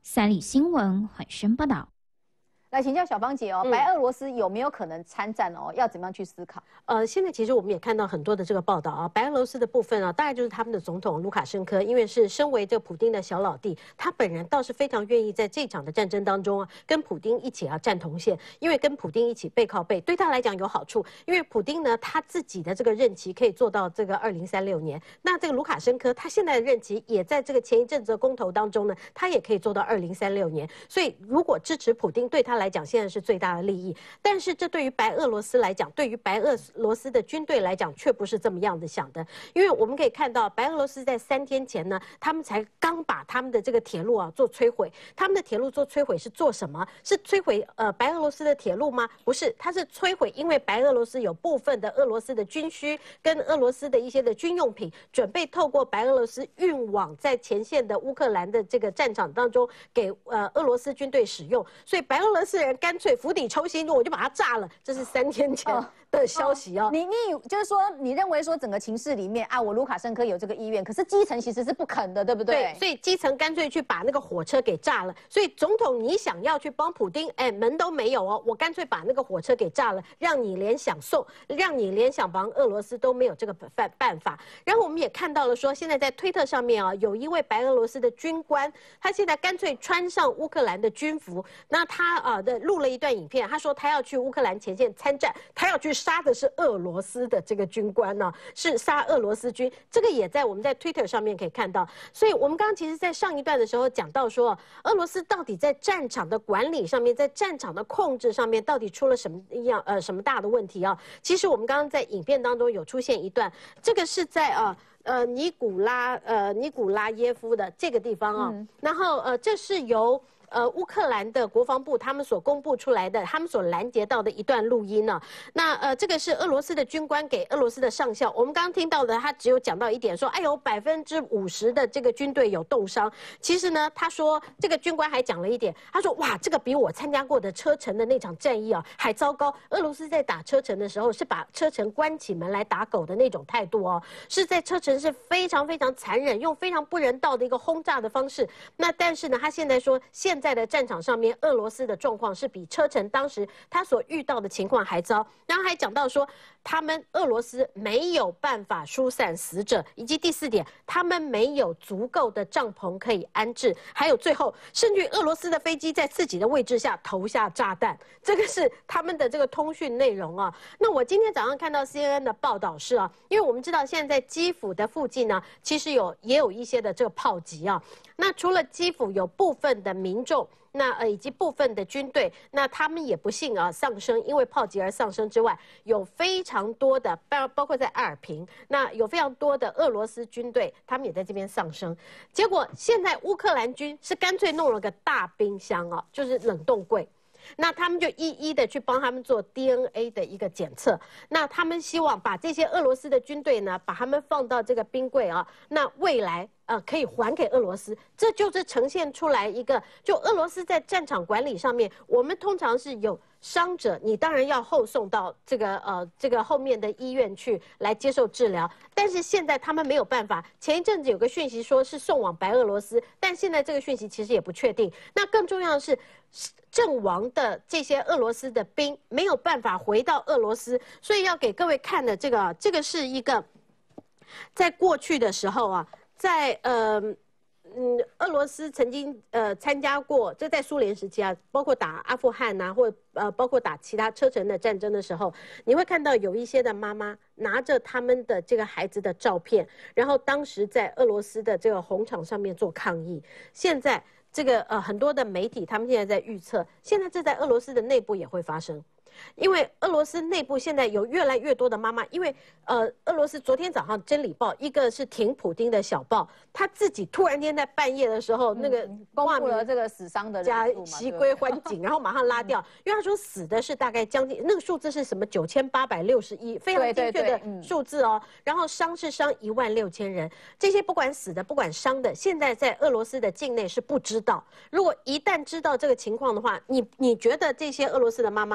三立新闻缓声报道。 来请教小芳姐哦， 嗯白俄罗斯有没有可能参战哦？要怎么样去思考？ 呃，现在其实我们也看到很多的这个报道啊，白俄罗斯的部分啊，大概就是他们的总统卢卡申科，因为是身为这个普丁的小老弟，他本人倒是非常愿意在这场的战争当中啊，跟普丁一起啊站同线，因为跟普丁一起背靠背，对他来讲有好处，因为普丁呢他自己的这个任期可以做到这个二零三六年，那这个卢卡申科他现在的任期也在这个前一阵子的公投当中呢，他也可以做到二零三六年，所以如果支持普丁，对他来讲现在是最大的利益，但是这对于白俄罗斯来讲，对于白俄罗斯的军队来讲，却不是这么样的想的。因为我们可以看到，白俄罗斯在三天前呢，他们才刚把他们的这个铁路啊做摧毁。他们的铁路做摧毁是做什么？是摧毁呃白俄罗斯的铁路吗？不是，它是摧毁，因为白俄罗斯有部分的俄罗斯的军需跟俄罗斯的一些的军用品，准备透过白俄罗斯运往在前线的乌克兰的这个战场当中，给呃俄罗斯军队使用。所以白俄罗斯人干脆釜底抽薪，我就把它炸了。这是三天前的消息哦。 哦你你就是说，你认为说整个情势里面啊，我卢卡申科有这个意愿，可是基层其实是不肯的，对不对？ 对，所以基层干脆去把那个火车给炸了。所以总统你想要去帮普丁，哎，门都没有哦，我干脆把那个火车给炸了，让你连想送，让你连想帮俄罗斯都没有这个办办法。然后我们也看到了说，现在在推特上面啊，有一位白俄罗斯的军官，他现在干脆穿上乌克兰的军服，那他啊的录了一段影片，他说他要去乌克兰前线参战，他要去杀的是俄罗斯的这个军官呢、啊，是杀俄罗斯军，这个也在我们在 Twitter 上面可以看到。所以我们刚刚其实，在上一段的时候讲到说，俄罗斯到底在战场的管理上面，在战场的控制上面，到底出了什么样呃什么大的问题啊？其实我们刚刚在影片当中有出现一段，这个是在呃。呃，尼古拉呃尼古拉耶夫的这个地方啊、哦嗯，然后呃，这是由呃乌克兰的国防部他们所公布出来的，他们所拦截到的一段录音呢、啊。那呃，这个是俄罗斯的军官给俄罗斯的上校，我们刚刚听到的，他只有讲到一点说，哎呦，百分之五十的这个军队有冻伤。其实呢，他说这个军官还讲了一点，他说哇，这个比我参加过的车臣的那场战役啊还糟糕。俄罗斯在打车臣的时候，是把车臣关起门来打狗的那种态度哦，是在车臣是非常非常残忍，用非常不人道的一个轰炸的方式。那但是呢，他现在说，现在的战场上面，俄罗斯的状况是比车臣当时他所遇到的情况还糟。然后还讲到说，他们俄罗斯没有办法疏散死者，以及第四点，他们没有足够的帐篷可以安置。还有最后，甚至俄罗斯的飞机在自己的位置下投下炸弹，这个是他们的这个通讯内容啊。那我今天早上看到 C N N 的报道是啊，因为我们知道现在在基辅的附近呢，其实有也有一些的这个炮击啊。那除了基辅有部分的民众，那呃以及部分的军队，那他们也不幸啊丧生，因为炮击而丧生之外，有非常多的包包括在阿尔平，那有非常多的俄罗斯军队，他们也在这边丧生。结果现在乌克兰军是干脆弄了个大冰箱啊，就是冷冻柜。那他们就一一的去帮他们做 D N A 的一个检测，那他们希望把这些俄罗斯的军队呢，把他们放到这个冰柜啊，那未来呃可以还给俄罗斯，这就是呈现出来一个，就俄罗斯在战场管理上面，我们通常是有伤者，你当然要后送到这个呃这个后面的医院去来接受治疗，但是现在他们没有办法。前一阵子有个讯息说是送往白俄罗斯，但现在这个讯息其实也不确定。那更重要的是，阵亡的这些俄罗斯的兵没有办法回到俄罗斯，所以要给各位看的这个，这个是一个在过去的时候啊，在呃。嗯，俄罗斯曾经呃参加过，这在苏联时期啊，包括打阿富汗呐、啊，或呃包括打其他车臣的战争的时候，你会看到有一些的妈妈拿着他们的这个孩子的照片，然后当时在俄罗斯的这个红场上面做抗议。现在这个呃很多的媒体他们现在在预测，现在这在俄罗斯的内部也会发生。因为俄罗斯内部现在有越来越多的妈妈，因为呃，俄罗斯昨天早上《真理报》一个是挺普丁的小报，他自己突然间在半夜的时候，嗯、那个公布了这个死伤的加袭归欢景，然后马上拉掉，因为他说死的是大概将近那个数字是什么九千八百六十一，非常精确的数字哦。然后伤是伤一万六千人，这些不管死的不管伤的，现在在俄罗斯的境内是不知道。如果一旦知道这个情况的话，你你觉得这些俄罗斯的妈妈不会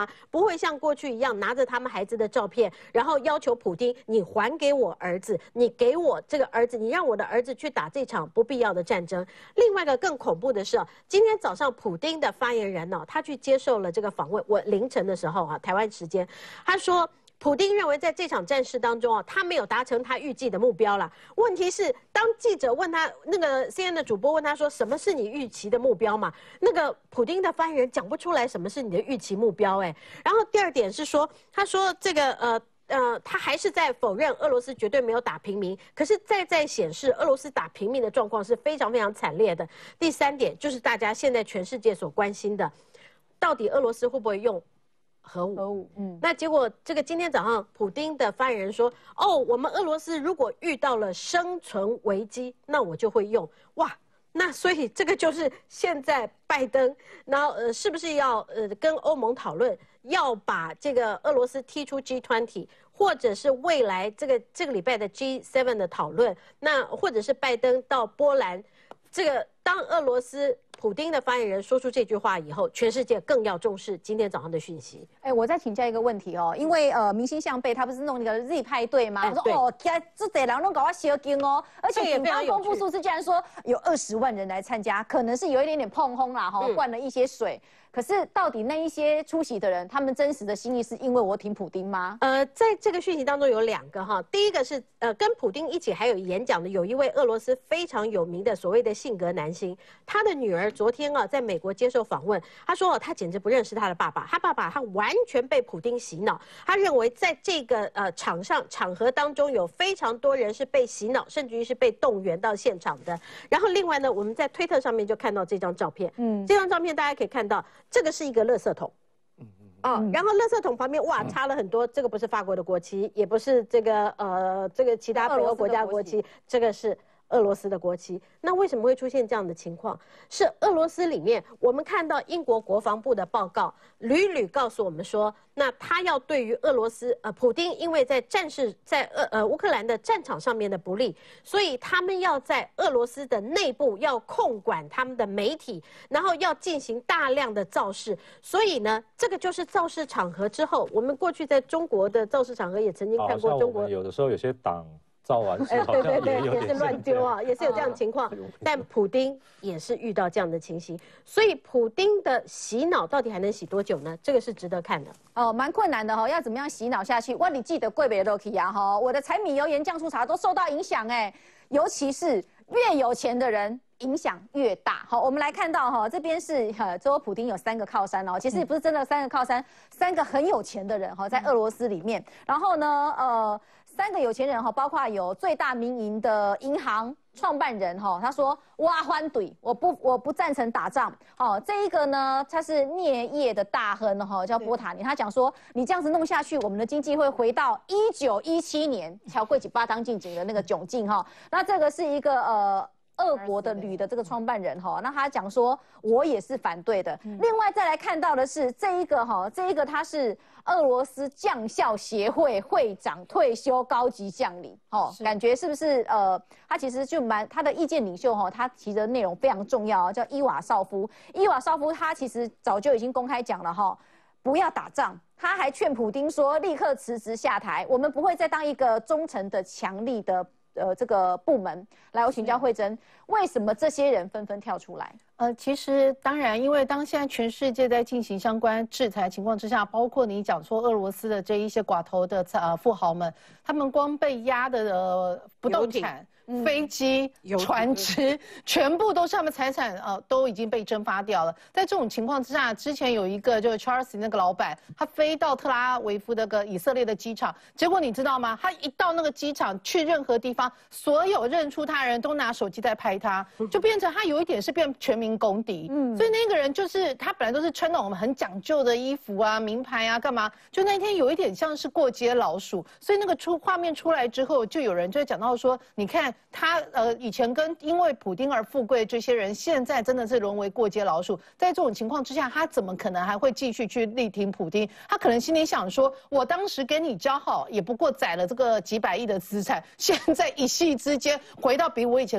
会像过去一样拿着他们孩子的照片，然后要求普丁你还给我儿子，你给我这个儿子，你让我的儿子去打这场不必要的战争。另外一个更恐怖的是，今天早上普丁的发言人呢，他去接受了这个访问。我凌晨的时候啊，台湾时间，他说。普丁认为在这场战事当中啊，他没有达成他预计的目标了。问题是，当记者问他，那个 C N N 的主播问他说：“什么是你预期的目标嘛？”那个普丁的发言人讲不出来什么是你的预期目标哎。然后第二点是说，他说这个呃。呃，他还是在否认俄罗斯绝对没有打平民，可是再再显示俄罗斯打平民的状况是非常非常惨烈的。第三点就是大家现在全世界所关心的，到底俄罗斯会不会用核武？ 核武，嗯， 那结果这个今天早上普丁的发言人说，哦，我们俄罗斯如果遇到了生存危机，那我就会用。哇！那所以这个就是现在拜登，然后呃，是不是要呃跟欧盟讨论，要把这个俄罗斯踢出 G 二十，或者是未来这个这个礼拜的 G 七 的讨论，那或者是拜登到波兰，这个当俄罗斯普丁的发言人说出这句话以后，全世界更要重视今天早上的讯息。 哎，我再请教一个问题哦，因为呃，明星项背他不是弄那个 Z 派对吗？ 哎、 我说哦，天，这得人都搞我小惊哦，而且警方公布数数字竟然说有二十万人来参加，可能是有一点点碰轰啦，哈、哦，灌了一些水。可是到底那一些出席的人，他们真实的心意是因为我挺普丁吗？ 呃，在这个讯息当中有两个哈，第一个是呃跟普丁一起还有演讲的有一位俄罗斯非常有名的所谓的性格男星，他的女儿昨天啊在美国接受访问，他说哦他简直不认识他的爸爸，他爸爸他完全被普丁洗脑，他认为在这个呃场上场合当中有非常多人是被洗脑，甚至于是被动员到现场的。然后另外呢，我们在推特上面就看到这张照片，嗯，这张照片大家可以看到。这个是一个垃圾桶，啊，然后垃圾桶旁边哇插了很多，这个不是法国的国旗，也不是这个呃这个其他北欧国家国旗，这个是俄罗斯的国旗。那为什么会出现这样的情况？是俄罗斯里面，我们看到英国国防部的报告，屡屡告诉我们说，那他要对于俄罗斯呃普丁，因为在战事在俄呃乌克兰的战场上面的不利，所以他们要在俄罗斯的内部要控管他们的媒体，然后要进行大量的造势。所以呢，这个就是造势场合之后，我们过去在中国的造势场合也曾经看过中国有的时候有些党。造完事好像也有点也是乱丢啊，也是有这样的情况。但普丁也是遇到这样的情形，所以普丁的洗脑到底还能洗多久呢？这个是值得看的。 哦，蛮困难的哈、哦，要怎么样洗脑下去？哇，你记得贵北 Loki 啊哈，我的柴米油盐酱醋茶都受到影响哎，尤其是越有钱的人。影响越大。好，我们来看到哈，这边是呃，说普丁有三个靠山哦，其实也不是真的三个靠山，三个很有钱的人哈，在俄罗斯里面。然后呢，呃，三个有钱人哈，包括有最大民营的银行创办人哈，他说挖欢怼，我不我不赞成打仗。好，这一个呢，他是镍业的大亨哈，叫波塔尼，他讲说，你这样子弄下去，我们的经济会回到一九一七年乔贵几巴当进景的那个窘境哈。那这个是一个呃。俄国的铝的这个创办人哈，那他讲说，我也是反对的。嗯、另外再来看到的是这一个哈，这一个他是俄罗斯将校协会会长，退休高级将领，哈，感觉是不是呃，他其实就蛮他的意见领袖哈，他提的内容非常重要，叫伊瓦绍夫。伊瓦绍夫他其实早就已经公开讲了哈，不要打仗。他还劝普丁说，立刻辞职下台，我们不会再当一个忠诚的、强力的。呃，这个部门来，我请教慧珍，为什么这些人纷纷跳出来？ 呃，其实当然，因为当现在全世界在进行相关制裁情况之下，包括你讲说俄罗斯的这一些寡头的呃富豪们，他们光被压的呃不动产。飞机、船只，全部都是他们财产，呃，都已经被蒸发掉了。在这种情况之下，之前有一个就是 Charles 那个老板，他飞到特拉维夫那个以色列的机场，结果你知道吗？他一到那个机场，去任何地方，所有认出他人都拿手机在拍他，就变成他有一点是变全民公敌。嗯，所以那个人就是他本来都是穿那种很讲究的衣服啊、名牌啊，干嘛？就那天有一点像是过街老鼠。所以那个出画面出来之后，就有人就讲到说，你看。他呃以前跟因为普丁而富贵这些人，现在真的是沦为过街老鼠。在这种情况之下，他怎么可能还会继续去力挺普丁？他可能心里想说，我当时跟你交好，也不过宰了这个几百亿的资产，现在一夕之间回到比我以前更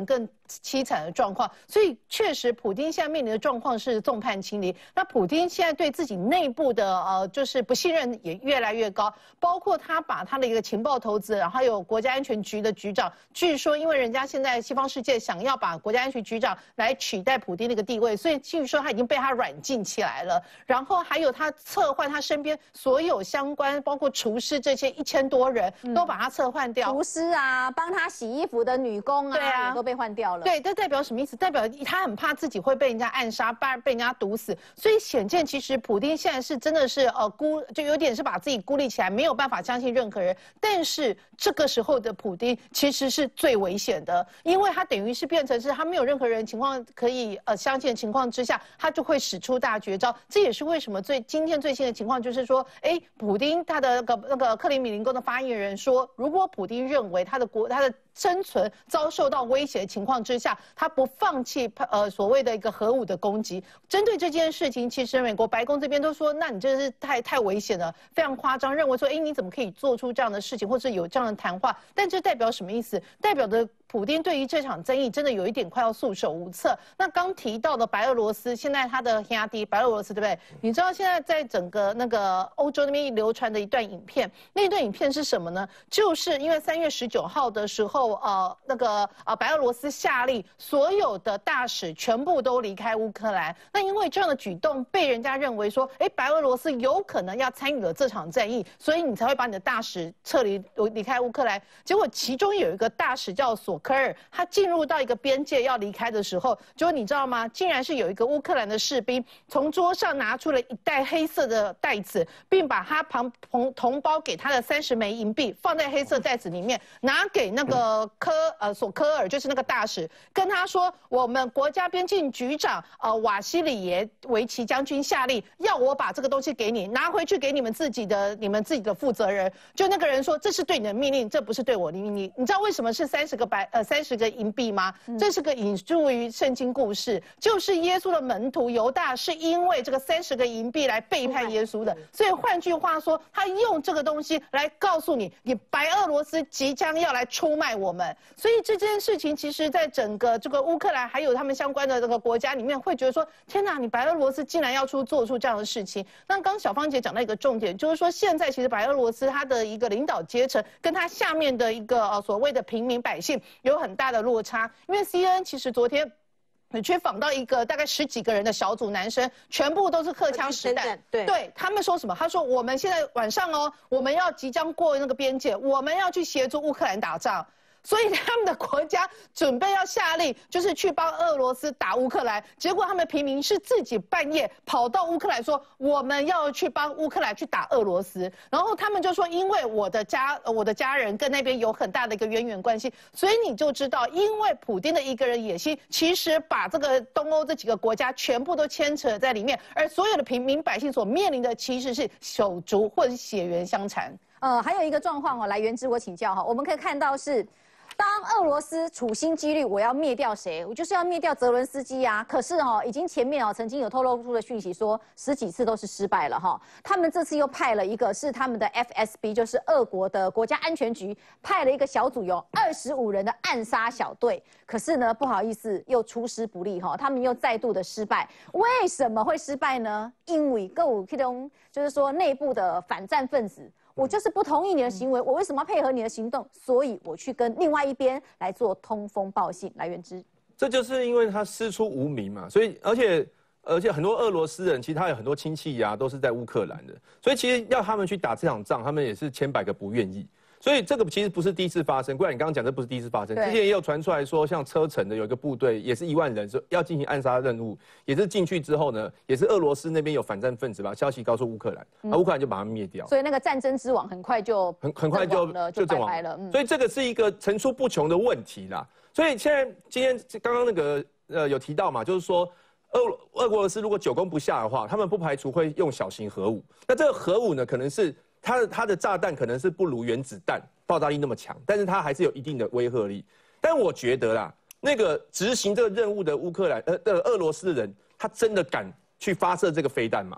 凄惨的状况。所以确实，普丁现在面临的状况是众叛亲离。那普丁现在对自己内部的呃就是不信任也越来越高，包括他把他的一个情报投资，然后还有国家安全局的局长，据说因为人家现在西方世界想要把国家安全局长来取代普丁那个地位，所以据说他已经被他软禁起来了。然后还有他撤换他身边所有相关，包括厨师这些一千多人都把他撤换掉。 厨师啊，帮他洗衣服的女工啊，对啊，都被换掉了。 对，这代表什么意思？代表他很怕自己会被人家暗杀，被被人家毒死。所以显见，其实普丁现在是真的是呃孤，就有点是把自己孤立起来，没有办法相信任何人。但是这个时候的普丁其实是最危险的，因为他等于是变成是他没有任何人情况可以呃相信的情况之下，他就会使出大绝招。这也是为什么最今天最新的情况就是说，哎，普丁他的那个那个克里米林宫的发言人说，如果普丁认为他的国他的生存遭受到威胁的情况之下，他不放弃呃所谓的一个核武的攻击。针对这件事情，其实美国白宫这边都说，那你真的是太太危险了，非常夸张，认为说，哎，你怎么可以做出这样的事情，或者有这样的谈话？但这代表什么意思？代表的普丁对于这场争议真的有一点快要束手无策。那刚提到的白俄罗斯，现在他的兄弟白俄罗斯，对不对？你知道现在在整个那个欧洲那边流传的一段影片，那一段影片是什么呢？就是因为三月十九号的时候，呃，那个呃白俄罗斯下令所有的大使全部都离开乌克兰。那因为这样的举动被人家认为说，哎，白俄罗斯有可能要参与了这场战役，所以你才会把你的大使撤离离开乌克兰。结果其中有一个大使叫索科尔，他进入到一个边界要离开的时候，结果你知道吗？竟然是有一个乌克兰的士兵从桌上拿出了一袋黑色的袋子，并把他旁同同胞给他的三十枚银币放在黑色袋子里面，拿给那个科呃索科尔，就是那个大使，跟他说，我们国家边境局长呃瓦西里耶维奇将军下令，要我把这个东西给你，拿回去给你们自己的你们自己的负责人。就那个人说，这是对你的命令，这不是对我的命令。你知道为什么是三十个白呃三十个银币吗？嗯、这是个引述于圣经故事，就是耶稣的门徒犹大是因为这个三十个银币来背叛耶稣的。所以换句话说，他用这个东西来告诉你，你白俄罗斯即将要来出卖我们。所以这件事情其实在整个这个乌克兰还有他们相关的这个国家里面，会觉得说，天哪，你白俄罗斯竟然要出做出这样的事情。那刚小芳姐讲到一个重点，就是说现在其实白俄罗斯它的一个领导阶层跟它下面的一个呃所谓的平民百姓有很大的落差，因为 C N N 其实昨天你去访到一个大概十几个人的小组男生，全部都是荷枪实弹。对，对他们说什么？他说我们现在晚上哦，我们要即将过那个边界，我们要去协助乌克兰打仗。所以他们的国家准备要下令，就是去帮俄罗斯打乌克兰。结果他们平民是自己半夜跑到乌克兰说，我们要去帮乌克兰去打俄罗斯。然后他们就说，因为我的家我的家人跟那边有很大的一个渊源关系，所以你就知道，因为普丁的一个人野心，其实把这个东欧这几个国家全部都牵扯在里面，而所有的平民百姓所面临的其实是手足或者是血缘相残。 呃，还有一个状况哦，来源之我请教哈，我们可以看到是。当俄罗斯处心积虑，我要灭掉谁？我就是要灭掉泽伦斯基啊！可是哦，已经前面哦曾经有透露出的讯息说，十几次都是失败了哈。他们这次又派了一个是他们的 F S B， 就是俄国的国家安全局派了一个小组，有二十五人的暗杀小队。可是呢，不好意思，又出师不利哈，他们又再度的失败。为什么会失败呢？因为各有这种就是说内部的反战分子。我就是不同意你的行为，我为什么要配合你的行动？所以我去跟另外一边来做通风报信。来源之， 这就是因为他师出无名嘛，所以而且而且很多俄罗斯人其实他有很多亲戚呀、啊、都是在乌克兰的，所以其实要他们去打这场仗，他们也是千百个不愿意。所以这个其实不是第一次发生，不然你刚刚讲这不是第一次发生，之前也有传出来说，像车臣的有一个部队也是一万人，要进行暗杀任务，也是进去之后呢，也是俄罗斯那边有反战分子把消息告诉乌克兰，嗯、啊乌克兰就把他们灭掉。 所以那个战争之王很快就很很快就就拜拜了。 嗯、所以这个是一个层出不穷的问题啦。所以现在今天刚刚那个呃有提到嘛，就是说。俄俄国俄罗斯如果久攻不下的话，他们不排除会用小型核武。那这个核武呢，可能是它的它的炸弹可能是不如原子弹爆炸力那么强，但是它还是有一定的威慑力。但我觉得啦，那个执行这个任务的乌克兰呃的俄罗斯人，他真的敢去发射这个飞弹吗？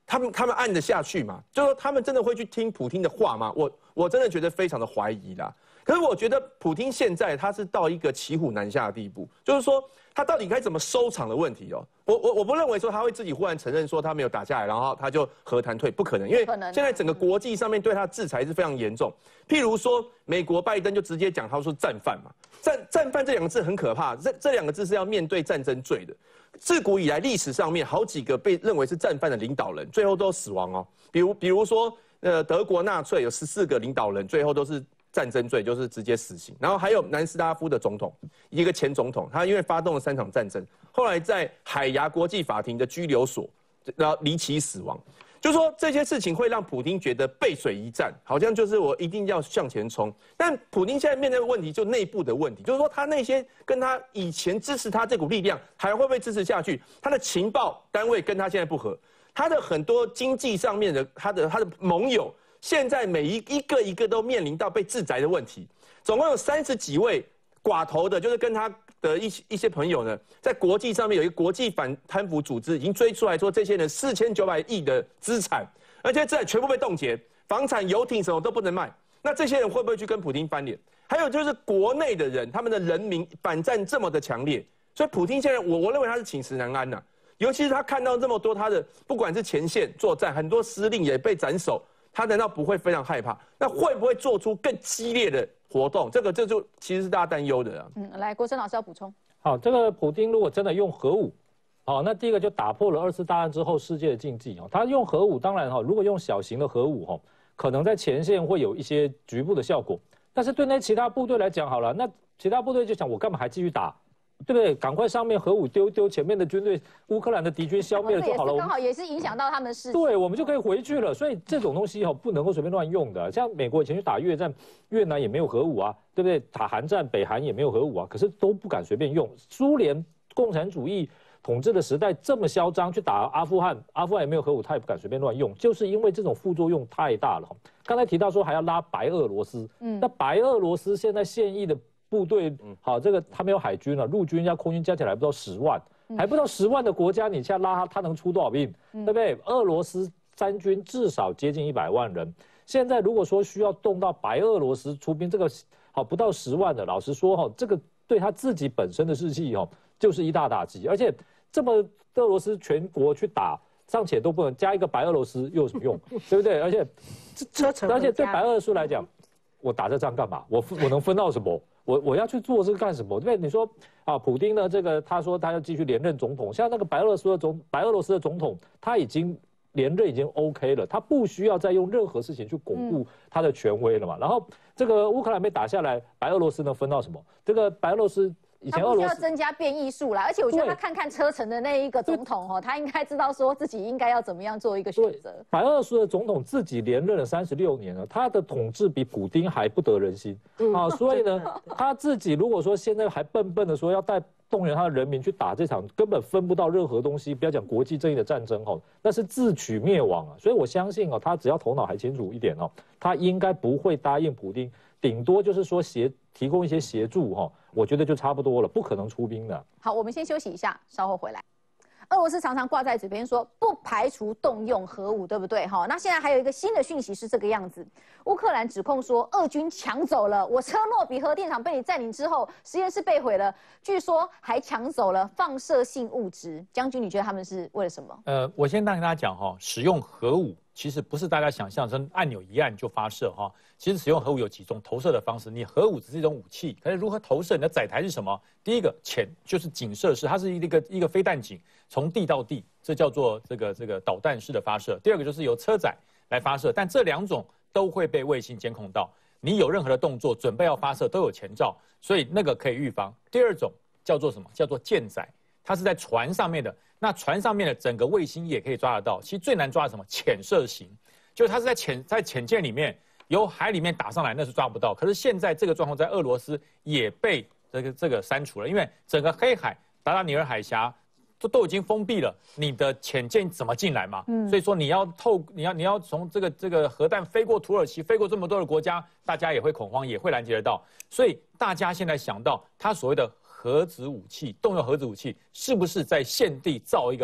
他们他们按得下去吗？就说他们真的会去听普丁的话吗？我我真的觉得非常的怀疑啦。可是我觉得普丁现在他是到一个骑虎难下的地步，就是说他到底该怎么收场的问题哦。我我我不认为说他会自己忽然承认说他没有打下来，然后他就和谈退，不可能，因为现在整个国际上面对他的制裁是非常严重。譬如说美国拜登就直接讲他说战犯嘛，战战犯这两个字很可怕，这这两个字是要面对战争罪的。自古以来历史上面好几个被认为是战犯的领导人，最后都死亡哦。比如比如说呃德国纳粹有十四个领导人，最后都是战争罪，就是直接死刑。然后还有南斯拉夫的总统，一个前总统，他因为发动了三场战争，后来在海牙国际法庭的拘留所，然后离奇死亡。就说这些事情会让普丁觉得背水一战，好像就是我一定要向前冲。但普丁现在面对的问题就内部的问题，就是说他那些跟他以前支持他这股力量还会不会支持下去？他的情报单位跟他现在不合，他的很多经济上面的他的他的盟友。现在每一一个一个都面临到被制裁的问题，总共有三十几位寡头的，就是跟他的一些一些朋友呢，在国际上面有一个国际反贪腐组织已经追出来说，这些人四千九百亿的资产，而且资产全部被冻结，房产、游艇什么都不能卖。那这些人会不会去跟普丁翻脸？还有就是国内的人，他们的人民反战这么的强烈，所以普丁现在我我认为他是寝食难安呐、啊，尤其是他看到这么多他的不管是前线作战，很多司令也被斩首。他难道不会非常害怕？那会不会做出更激烈的活动？这个这就其实是大家担忧的啊。 嗯，来，国生老师要补充。 好，这个普丁如果真的用核武，好，那第一个就打破了二次大战之后世界的禁忌哦。他用核武，当然哈，如果用小型的核武哈，可能在前线会有一些局部的效果，但是对那其他部队来讲，好了，那其他部队就想，我干嘛还继续打？对不对？赶快上面核武丢丢，前面的军队，乌克兰的敌军消灭了就好了。 刚好也是影响到他们士气。 对，我们就可以回去了。所以这种东西哈，不能够随便乱用的。像美国以前去打越战，越南也没有核武啊，对不对？打韩战，北韩也没有核武啊，可是都不敢随便用。苏联共产主义统治的时代这么嚣张，去打阿富汗，阿富汗也没有核武，他也不敢随便乱用，就是因为这种副作用太大了。刚才提到说还要拉白俄罗斯，嗯，那白俄罗斯现在现役的部队，好，这个他没有海军了，陆军加空军加起来不到十万，还不到十万的国家，你现在拉他，他能出多少兵？对不对？俄罗斯三军至少接近一百万人，现在如果说需要动到白俄罗斯出兵，这个好不到十万的，老实说哈，这个对他自己本身的士气哈，就是一大打击。而且这么俄罗斯全国去打，尚且都不能加一个白俄罗斯，又有什么用？对不对？而且车程， 而且对白俄罗斯来讲，我打这仗干嘛？我我能分到什么？我我要去做这个干什么？对不对？你说啊，普丁呢？这个他说他要继续连任总统，像那个白俄罗斯的总白俄罗斯的总统，他已经连任已经 OK 了，他不需要再用任何事情去巩固他的权威了嘛。然后这个乌克兰被打下来，白俄罗斯能分到什么？这个白俄罗斯。以前俄罗斯他不需要增加变异数啦，而且我觉得他看看车臣的那一个总统哦，他应该知道说自己应该要怎么样做一个选择。 白俄罗斯的总统自己连任了三十六年了，他的统治比普丁还不得人心、嗯、啊！所以呢，他自己如果说现在还笨笨的说要带动员他的人民去打这场根本分不到任何东西，不要讲国际正义的战争哦，那是自取灭亡啊！所以我相信哦，他只要头脑还清楚一点哦，他应该不会答应普丁，顶多就是说协提供一些协助哈、哦。我觉得就差不多了，不可能出兵的。 好，我们先休息一下，稍后回来。俄罗斯常常挂在嘴边说不排除动用核武，对不对？哈，那现在还有一个新的讯息是这个样子：乌克兰指控说俄军抢走了我车诺比核电厂被你占领之后，实验室被毁了，据说还抢走了放射性物质。将军，你觉得他们是为了什么？ 呃，我先跟大家讲哈，使用核武其实不是大家想象中按钮一按就发射哈。其实使用核武有几种投射的方式，你核武只是一种武器，可是如何投射？你的载台是什么？第一个潜就是井射式，它是一个一个飞弹井，从地到地，这叫做这个这个导弹式的发射。第二个就是由车载来发射，但这两种都会被卫星监控到，你有任何的动作准备要发射都有前兆，所以那个可以预防。第二种叫做什么？叫做舰载，它是在船上面的，那船上面的整个卫星也可以抓得到。其实最难抓的什么？潜射型，就是它是在潜在潜舰里面。由海里面打上来，那是抓不到。可是现在这个状况在俄罗斯也被这个这个删除了，因为整个黑海、达达尼尔海峡都都已经封闭了，你的潜舰怎么进来嘛？嗯，所以说你要透，你要你要从这个这个核弹飞过土耳其，飞过这么多的国家，大家也会恐慌，也会拦截得到。所以大家现在想到他所谓的核子武器，动用核子武器，是不是在现地造一个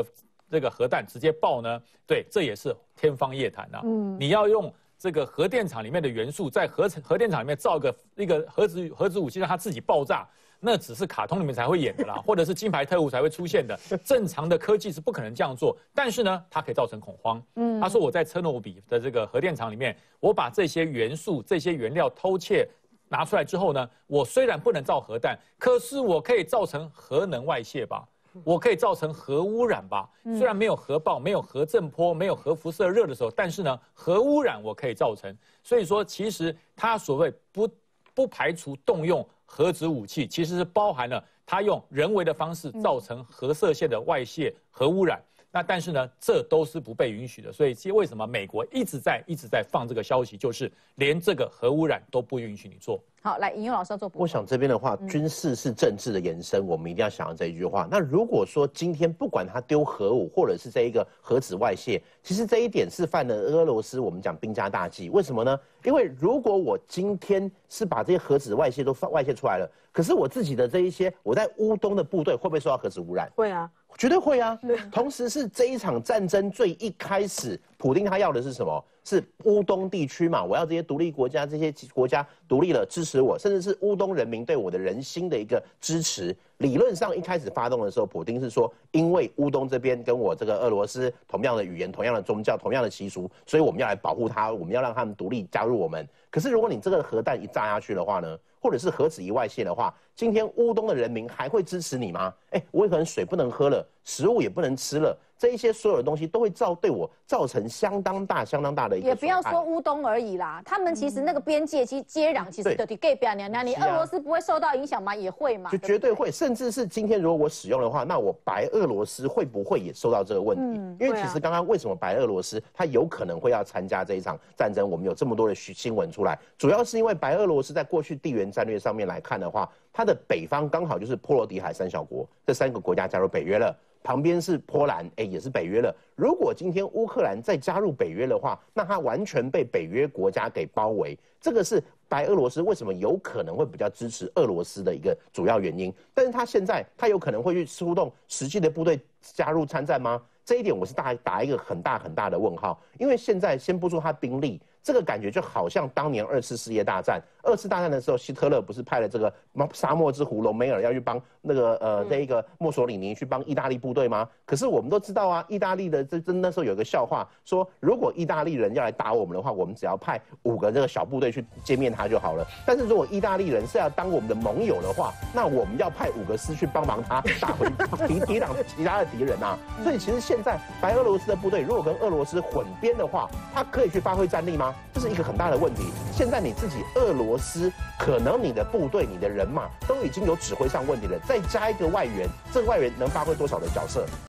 这个核弹直接爆呢？对，这也是天方夜谭啊。嗯，你要用这个核电厂里面的元素，在核核电厂里面造一个一个核子核子武器，让它自己爆炸。那只是卡通里面才会演的啦，或者是金牌特务才会出现的。正常的科技是不可能这样做，但是呢，它可以造成恐慌。嗯，他说我在车诺比的这个核电厂里面，我把这些元素、这些原料偷窃拿出来之后呢，我虽然不能造核弹，可是我可以造成核能外泄吧。我可以造成核污染吧？虽然没有核爆、没有核震波、没有核辐射热的时候，但是呢，核污染我可以造成。所以说，其实他所谓不不排除动用核子武器，其实是包含了他用人为的方式造成核射线的外泄、核污染。那但是呢，这都是不被允许的。所以，其实为什么美国一直在一直在放这个消息，就是连这个核污染都不允许你做。 好，来，尹佑老师要做补充。 我想这边的话，军事是政治的延伸，我们一定要想到这一句话。那如果说今天不管他丢核武，或者是这一个核子外泄，其实这一点是犯了俄罗斯我们讲兵家大忌。为什么呢？因为如果我今天是把这些核子外泄都外泄出来了，可是我自己的这一些我在乌东的部队会不会受到核子污染？ 会啊。 绝对会啊！同时是这一场战争最一开始，普丁他要的是什么？是乌东地区嘛？我要这些独立国家，这些国家独立了支持我，甚至是乌东人民对我的人心的一个支持。理论上一开始发动的时候，普丁是说，因为乌东这边跟我这个俄罗斯同样的语言、同样的宗教、同样的习俗，所以我们要来保护他，我们要让他们独立加入我们。可是如果你这个核弹一炸下去的话呢？或者是核子一外泄的话，今天乌东的人民还会支持你吗？哎，我也可能水不能喝了，食物也不能吃了，这一些所有的东西都会造对我造成相当大、相当大的一个。 也不要说乌东而已啦，他们其实那个边界其实接壤，其实就对隔壁娘娘，你俄罗斯不会受到影响吗？也会嘛， 就绝对会，甚至是今天如果我使用的话，那我白俄罗斯会不会也受到这个问题？因为其实刚刚为什么白俄罗斯它有可能会要参加这一场战争，我们有这么多的新闻出来，主要是因为白俄罗斯在过去地缘战略上面来看的话，它的北方刚好就是波罗的海三小国，这三个国家加入北约了。旁边是波兰，哎，也是北约了。如果今天乌克兰再加入北约的话，那它完全被北约国家给包围，这个是白俄罗斯为什么有可能会比较支持俄罗斯的一个主要原因。但是他现在他有可能会去出动实际的部队加入参战吗？这一点我是打打一个很大很大的问号，因为现在先不说他兵力。这个感觉就好像当年二次世界大战，二次大战的时候，希特勒不是派了这个沙漠之狐隆美尔要去帮那个呃这一个墨索里尼去帮意大利部队吗？可是我们都知道啊，意大利的这这那时候有一个笑话，说如果意大利人要来打我们的话，我们只要派五个这个小部队去歼灭他就好了。但是如果意大利人是要当我们的盟友的话，那我们要派五个师去帮忙他打回敌抵挡其他的敌人啊。所以其实现在白俄罗斯的部队如果跟俄罗斯混编的话，他可以去发挥战力吗？这是一个很大的问题。现在你自己俄罗斯，可能你的部队、你的人马都已经有指挥上问题了，再加一个外援，这个外援能发挥多少的角色？